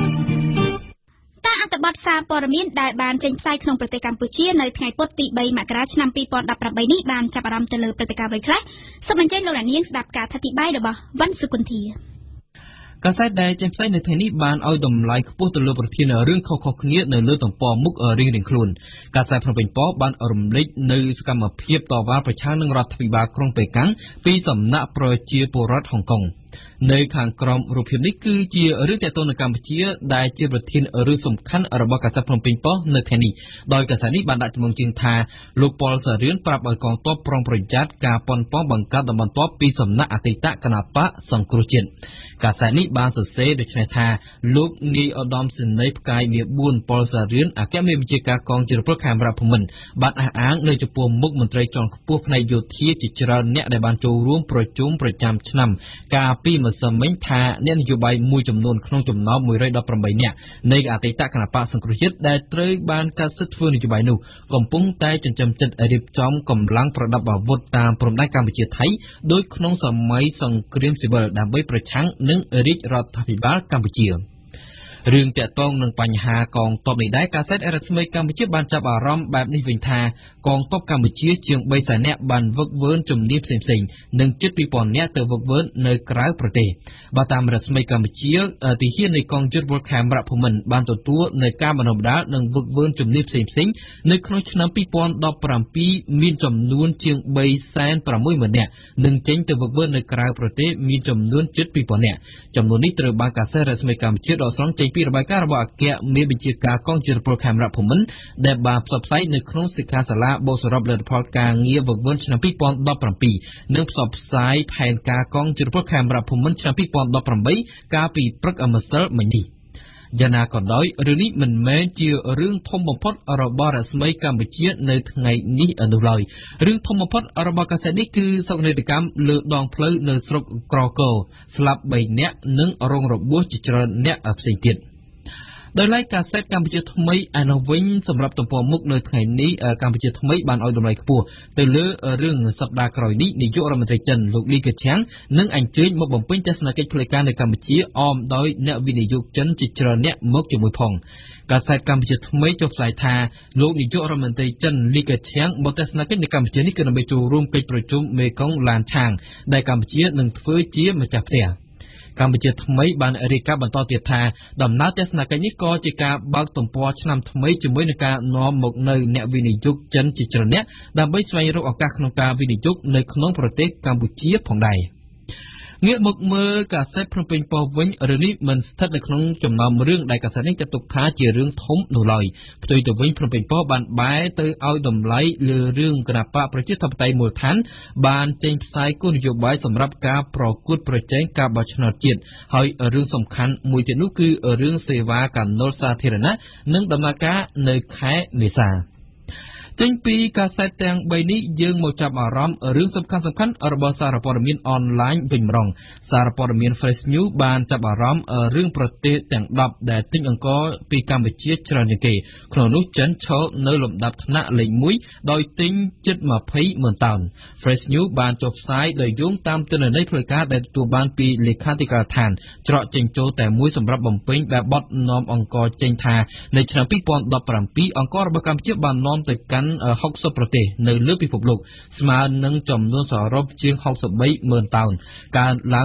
Speaker 1: អត្ថបទសារព័ត៌មានដែលបានចេញផ្សាយក្នុងប្រទេសកម្ពុជានៅថ្ងៃពុធទី3មករាឆ្នាំ2018នេះបានចាប់អារម្មណ៍ទៅលើព្រឹត្តិការណ៍អ្វីខ្លះសូមអញ្ជើញលោកអ្នកនាងស្ដាប់ការអធិប្បាយរបស់វ៉ាន់សុគន្ធា
Speaker 3: កាសែតដែលចេញផ្សាយនៅថ្ងៃនេះបានឲ្យតម្លៃខ្ពស់ទៅលើប្រធានរឿងខុសៗគ្នានៅលើទំព័រមុខរៀងៗខ្លួនកាសែតភ្នំពេញប៉ុស្តិ៍បានរំលេចនៅសកម្មភាពតវ៉ាប្រឆាំងនឹងរដ្ឋាភិបាលក្រុងប៉េកាំងពីសំណាក់ប្រជាពលរដ្ឋហុងកុងនៅខាងក្រោមរូបភាពនេះគឺជារឿងទាក់ទងនឹងកម្ពុជាដែលជាប្រធានរឿងសំខាន់របស់កាសែតភ្នំពេញប៉ុស្តិ៍នៅថ្ងៃនេះដោយកាសែតនេះបានដាក់ចំណងជើងថាលោកប៉ុលសារឿនប្រាប់ឲ្យកងទ័ពប្រុងប្រយ័ត្នការប៉ុនប៉ងបង្កើតតំបន់ទ័ពពីសំណាក់អតីតគណបកសង្គ្រោះជាតិកាសែតនេះបានសរសេរដូចនេះថាលោកនាយឧត្តមសេនីយ៍ផ្កាយមាស4ប៉ុលសារឿនអគ្គមេបញ្ជាការកងជលពលខេមរភូមិន្ទបានអះអាងនៅចំពោះមុខមន្ត្រីជាន់ខ្ពស់ផ្នែកយោធាជាច្រើនអ្នកដែលបានចូលរួមប្រជុំប្រចាំឆ្នាំកាលពីម្សិលមិញថាអ្នកនយោបាយមួយចំនួនក្នុងចំណោម118នាក់នៃអតីតគណបកសង្គ្រោះជាតិដែលត្រូវបានកាត់សិទ្ធិធ្វើនយោបាយនោះកំពុងតែចិញ្ចឹមចិត្តរៀបចំកម្លាំងប្រដាប់អាវុធតាមព្រំដែនកម្ពុជាថៃដោយក្នុងសម័យសង្គ្រាមស៊ីវិលដើម្បីប្រឆាំងនឹងរាជរដ្ឋាភិបាលកម្ពុជារឿងតាក់ទងនឹងបញ្ហាកងទ័ពនេះដែរកាសែតរស្មីកម្ពុជាបានចាប់អារម្មណ៍បែបនេះវិញថាកងទ័ពកម្ពុជាជាង3សែននាក់បានវឹកវើជំនាញផ្សេងៗនិងជិត 2000 នាក់ទៅវឹកវើនៅក្រៅប្រទេសបើតាមរស្មីកម្ពុជាទីហ៊ាននៃកងយុទ្ធពលខេមរភូមិន្ទបានទទួលនៅការបណ្ដុះបណ្ដាលនិងវឹកវើជំនាញផ្សេងៗនៅក្នុងឆ្នាំ2017មានចំនួនជាង 360,000 នាក់និងចេញទៅវឹកវើនៅក្រៅប្រទេសមានចំនួនជិត 2000 នាក់ចំនួននេះត្រូវបានកាសែតរស្មីកម្ពុជាដកស្រង់ចេញពីរបាយការណ៍របស់អគ្គមេបញ្ជាការកងជលពលខេមរភូមិន្ទដែលបានផ្សព្វផ្សាយនៅក្នុងសិក្ខាសាលាបូសរុបលទ្ធផលការងារវឹកវើឆ្នាំ2017និងផ្សព្វផ្សាយផែនការកងជលពលខេមរភូមិន្ទឆ្នាំ2018កាលពីព្រឹកម្សិលមិញនេះយ៉ាងណាក៏ដោយរឿងនេះមិនមែនជារឿងធំបំផុតរបស់រស្មីកម្ពុជានៅថ្ងៃនេះនោះឡើយរឿងធំបំផុតរបស់កាសែតនេះគឺសោកនាដកម្មលើដងផ្លូវនៅស្រុកក្រកោស្លាប់3នាក់និងរងរបួសជាច្រើនអ្នកផ្សេងទៀតដោយឡែកកាសែតកម្ពុជាថ្មីឯនោះវិញសម្រាប់ទំព័រមុខនៅថ្ងៃនេះកម្ពុជាថ្មីបានឲ្យតម្លៃខ្ពស់ទៅលើរឿងសប្តាហ៍ក្រោយនេះនាយករដ្ឋមន្ត្រីចិនលោកលីកេឈាំងនឹងអញ្ជើញមកបំពេញទស្សនកិច្ចផ្លូវការនៅកម្ពុជាអមដោយអ្នកវិនិយោគចិនជាច្រើនអ្នកមកជាមួយផងកាសែតកម្ពុជាថ្មីចុះផ្សាយថាលោកនាយករដ្ឋមន្ត្រីចិនលីកេឈាំងមកទស្សនកិច្ចនៅកម្ពុជានេះគឺដើម្បីចូលរួមកិច្ចប្រជុំមេកុងឡានឆាងដែលកម្ពុជានឹងធ្វើជាម្ចាស់ផ្ទះកម្ពុជាថ្មីបានរាយការណ៍បន្តទៀតថាដំណើរទស្សនកិច្ចនេះក៏ជាការបើកទំព័រឆ្នាំថ្មីជាមួយនឹងការនាំមកនៅអ្នកវិនិយោគចិនជាច្រើនអ្នកដើម្បីស្វែងរកឱកាសក្នុងការវិនិយោគនៅក្នុងប្រទេសកម្ពុជាផងដែរងាកមកមើលកាសែតភ្នំពេញប៉ុស្តិ៍វិញរឿងនេះមិនស្ថិតនៅក្នុងចំណោមរឿងដែលកាសែតនេះចាត់ទុកថាជារឿងធំនោះឡើយផ្ទុយទៅវិញភ្នំពេញប៉ុស្តិ៍បានបែរទៅឲ្យតម្លៃលើរឿងគណបកប្រជាធិបតេយ្យមូលដ្ឋានបានចេញផ្សាយគោលនយោបាយសម្រាប់ការប្រកួតប្រជែងការបោះឆ្នោតជាតិហើយរឿងសំខាន់មួយទៀតនោះគឺរឿងសេវាកាណូលសាធារណៈនិងដំណើរការនៅខែមេសាចេញពីកាសែតទាំង3នេះយើងមកចាប់អារម្មណ៍រឿងសំខាន់ៗរបស់សារព័ត៌មានអនឡាញវិញម្ដងសារព័ត៌មាន Fresh News បានចាប់អារម្មណ៍រឿងប្រទេសទាំង10ដែលទិញអង្គរពីកម្ពុជាច្រើនជាងគេក្នុងនោះចិនឈរនៅលំដាប់ថ្នាក់លេខ1ដោយទិញជិត 20,000 តោន Fresh News បានចុះផ្សាយដោយយោងតាមទិន្នន័យផ្លូវការដែលទទួលបានពីលេខាធិការដ្ឋានច្រកចេញចូលតែមួយសម្រាប់បំពេញបែបបទនាំអង្គរចេញថានៅឆ្នាំ2017អង្គររបស់កម្ពុជាបាននាំទៅកាន់60ប្រទេសនៅលើពិភពលោកស្មើនឹងចំនួនសរុបជាង 63,000 តោនកើនឡើង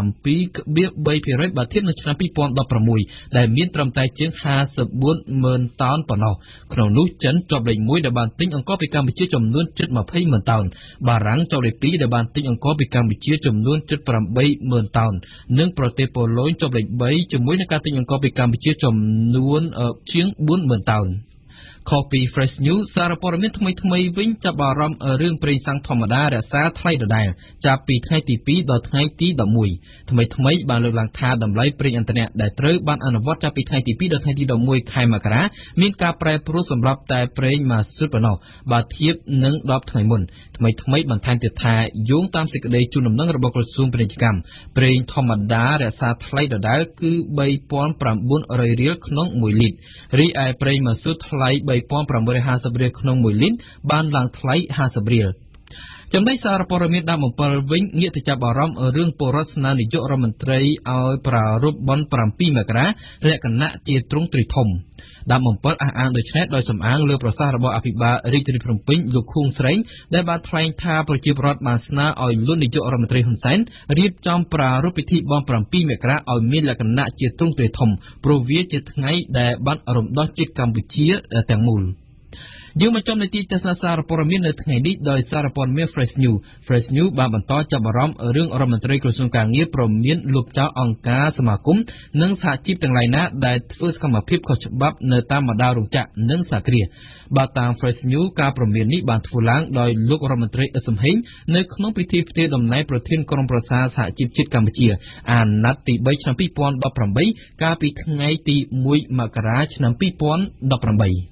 Speaker 3: 17.3% បើធៀបនឹងឆ្នាំ2016ដែលមានត្រឹមតែជាង 54,000 តោនប៉ុណ្ណោះក្នុងនោះចិនជាប់លេខ1ដែលបានទិញអង្គរពីកម្ពុជាចំនួនជិត 20,000 តោនបារាំងជាប់លេខ2ដែលបានទិញអង្គរពីកម្ពុជាចំនួនជិត 8,000 តោននិងប្រទេសប៉ូឡូញជាប់លេខ3ជាមួយនឹងការទិញអង្គរពីកម្ពុជាចំនួនជាង 40,000 តោន Copy Fresh News សារព័ត៌មានថ្មីៗវិញចាប់អារម្មណ៍រឿងប្រេងសាំងធម្មតារក្សាថ្លៃដដែលចាប់ពីថ្ងៃទី2ដល់ថ្ងៃទី11ថ្មីបានលើកឡើងថាតម្លៃប្រេងឥន្ធនៈដែលត្រូវបានអនុវត្តចាប់ពីថ្ងៃទី2ដល់ថ្ងៃទី11ខែមករាមានការប្រែប្រួលសម្រាប់តែប្រេងម៉ាស៊ូតប៉ុណ្ណោះបើធៀបនឹង10ថ្ងៃមុនថ្មីបន្ថែមទៀតថាយោងតាមសេចក្តីជូនដំណឹងរបស់ក្រសួងពាណិជ្ជកម្មប្រេងធម្មតារក្សាថ្លៃដដែលគឺ 3,900 រៀលក្នុង1លីត្ររីឯប្រេងម៉ាស៊ូតថ្លៃ 3,850 រៀលក្នុង1លីត្របានឡើងថ្លៃ50រៀលចំណែកសារព័ត៌មានដើមអំពិលវិញងាកទៅចាប់អារម្មណ៍រឿងពលរដ្ឋស្នើនាយករដ្ឋមន្ត្រីឲ្យប្រារព្ធបុណ្យ7មករាលក្ខណៈជាទ្រង់ទ្រាយធំដើមអំពិលអះអាងដូចនេះដោយសំអាងលើប្រសាសន៍របស់អភិបាលរាជធានីភ្នំពេញលោកខួងស្រេងដែលបានថ្លែងថាប្រជាពលរដ្ឋបានស្នើឲ្យលោកនាយករដ្ឋមន្ត្រីហ៊ុនសែនរៀបចំប្រារព្ធពិធីបុណ្យ7មករាឲ្យមានលក្ខណៈជាទ្រង់ទ្រាយធំព្រោះវាជាថ្ងៃដែលបានរំដោះជាតិកម្ពុជាទាំងមូលយើងមកចំនៅទីទស្សនសារព័ត៌មាននៅថ្ងៃនេះដោយសារព័ត៌មាន Fresh News បានបន្តចាប់អារម្មណ៍រឿងរដ្ឋមន្ត្រីក្រសួងកាងារព្រមមានលុបចោលអង្គការសមាគមនិងសហជីពទាំងឡាយណាដែលធ្វើសកម្មភាពខុសច្បាប់នៅតាមបណ្ដារោងចក្រនិងសហគ្រាសបើតាម Fresh News ការព្រមាននេះបានធ្វើឡើងដោយលោករដ្ឋមន្ត្រីអ៊ិតសំហេងនៅក្នុងពិធីផ្ទេរតំណែងប្រធានក្រុមប្រឹក្សាសហជីពជាតិកម្ពុជាអាណត្តិទី3ឆ្នាំ2018កាលពីថ្ងៃទី1មករាឆ្នាំ2018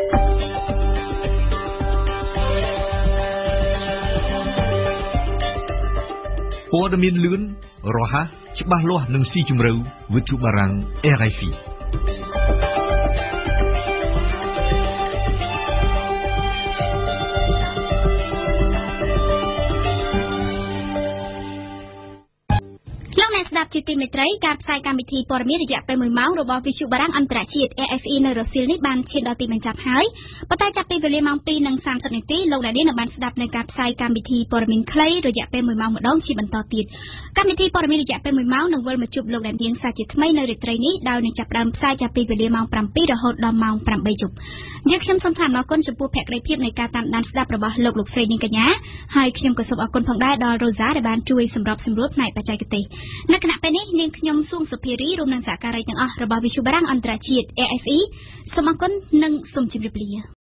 Speaker 6: ព័ត៌មានលឿនរហ័សច្បាស់លាស់និងស៊ីជម្រៅវិទ្យុបារាំង RFA
Speaker 1: ស្ដាប់ជាទីមេត្រីការផ្សាយកម្មវិធីព័ត៌មានរយៈពេល1ម៉ោងរបស់វិទ្យុបារាំងអន្តរជាតិ RFA នៅរសៀលនេះបានឈានដល់ទីបញ្ចប់ហើយប៉ុន្តែចាប់ពីវេលាម៉ោង 2:30 នាទីលោកអ្នកនាងនៅបានស្ដាប់នៅការផ្សាយកម្មវិធីព័ត៌មានខ្លីរយៈពេល1ម៉ោងម្ដងជាបន្តទៀតកម្មវិធីព័ត៌មានរយៈពេល1ម៉ោងនឹងវិលមកជួបលោកអ្នកនាងសាជាថ្មីនៅរាត្រីនេះដោយនឹងចាប់ផ្ដើមផ្សាយចាប់ពីវេលាម៉ោង 7 រហូតដល់ម៉ោង 8 យប់យើងខ្ញុំសូមថ្លែងអរគុណចំពោះភក្ដីភាពនៃការតាមដានស្ដាប់របស់លោកស្រីនាងកញ្ញាហើយខ្ញុំក៏សូមអរគុណផងដែរដល់ Rosa ដែលបានជួយសម្របសម្រួលផ្នែកបច្ចេកទេសនៅគណៈពេលនេះនាងខ្ញុំសួងសុភារីរួមនឹងសហការីទាំងអស់របស់វិទ្យុបារាំងអន្តរជាតិ RFE សូមអរគុណនិងសូមជម្រាបលា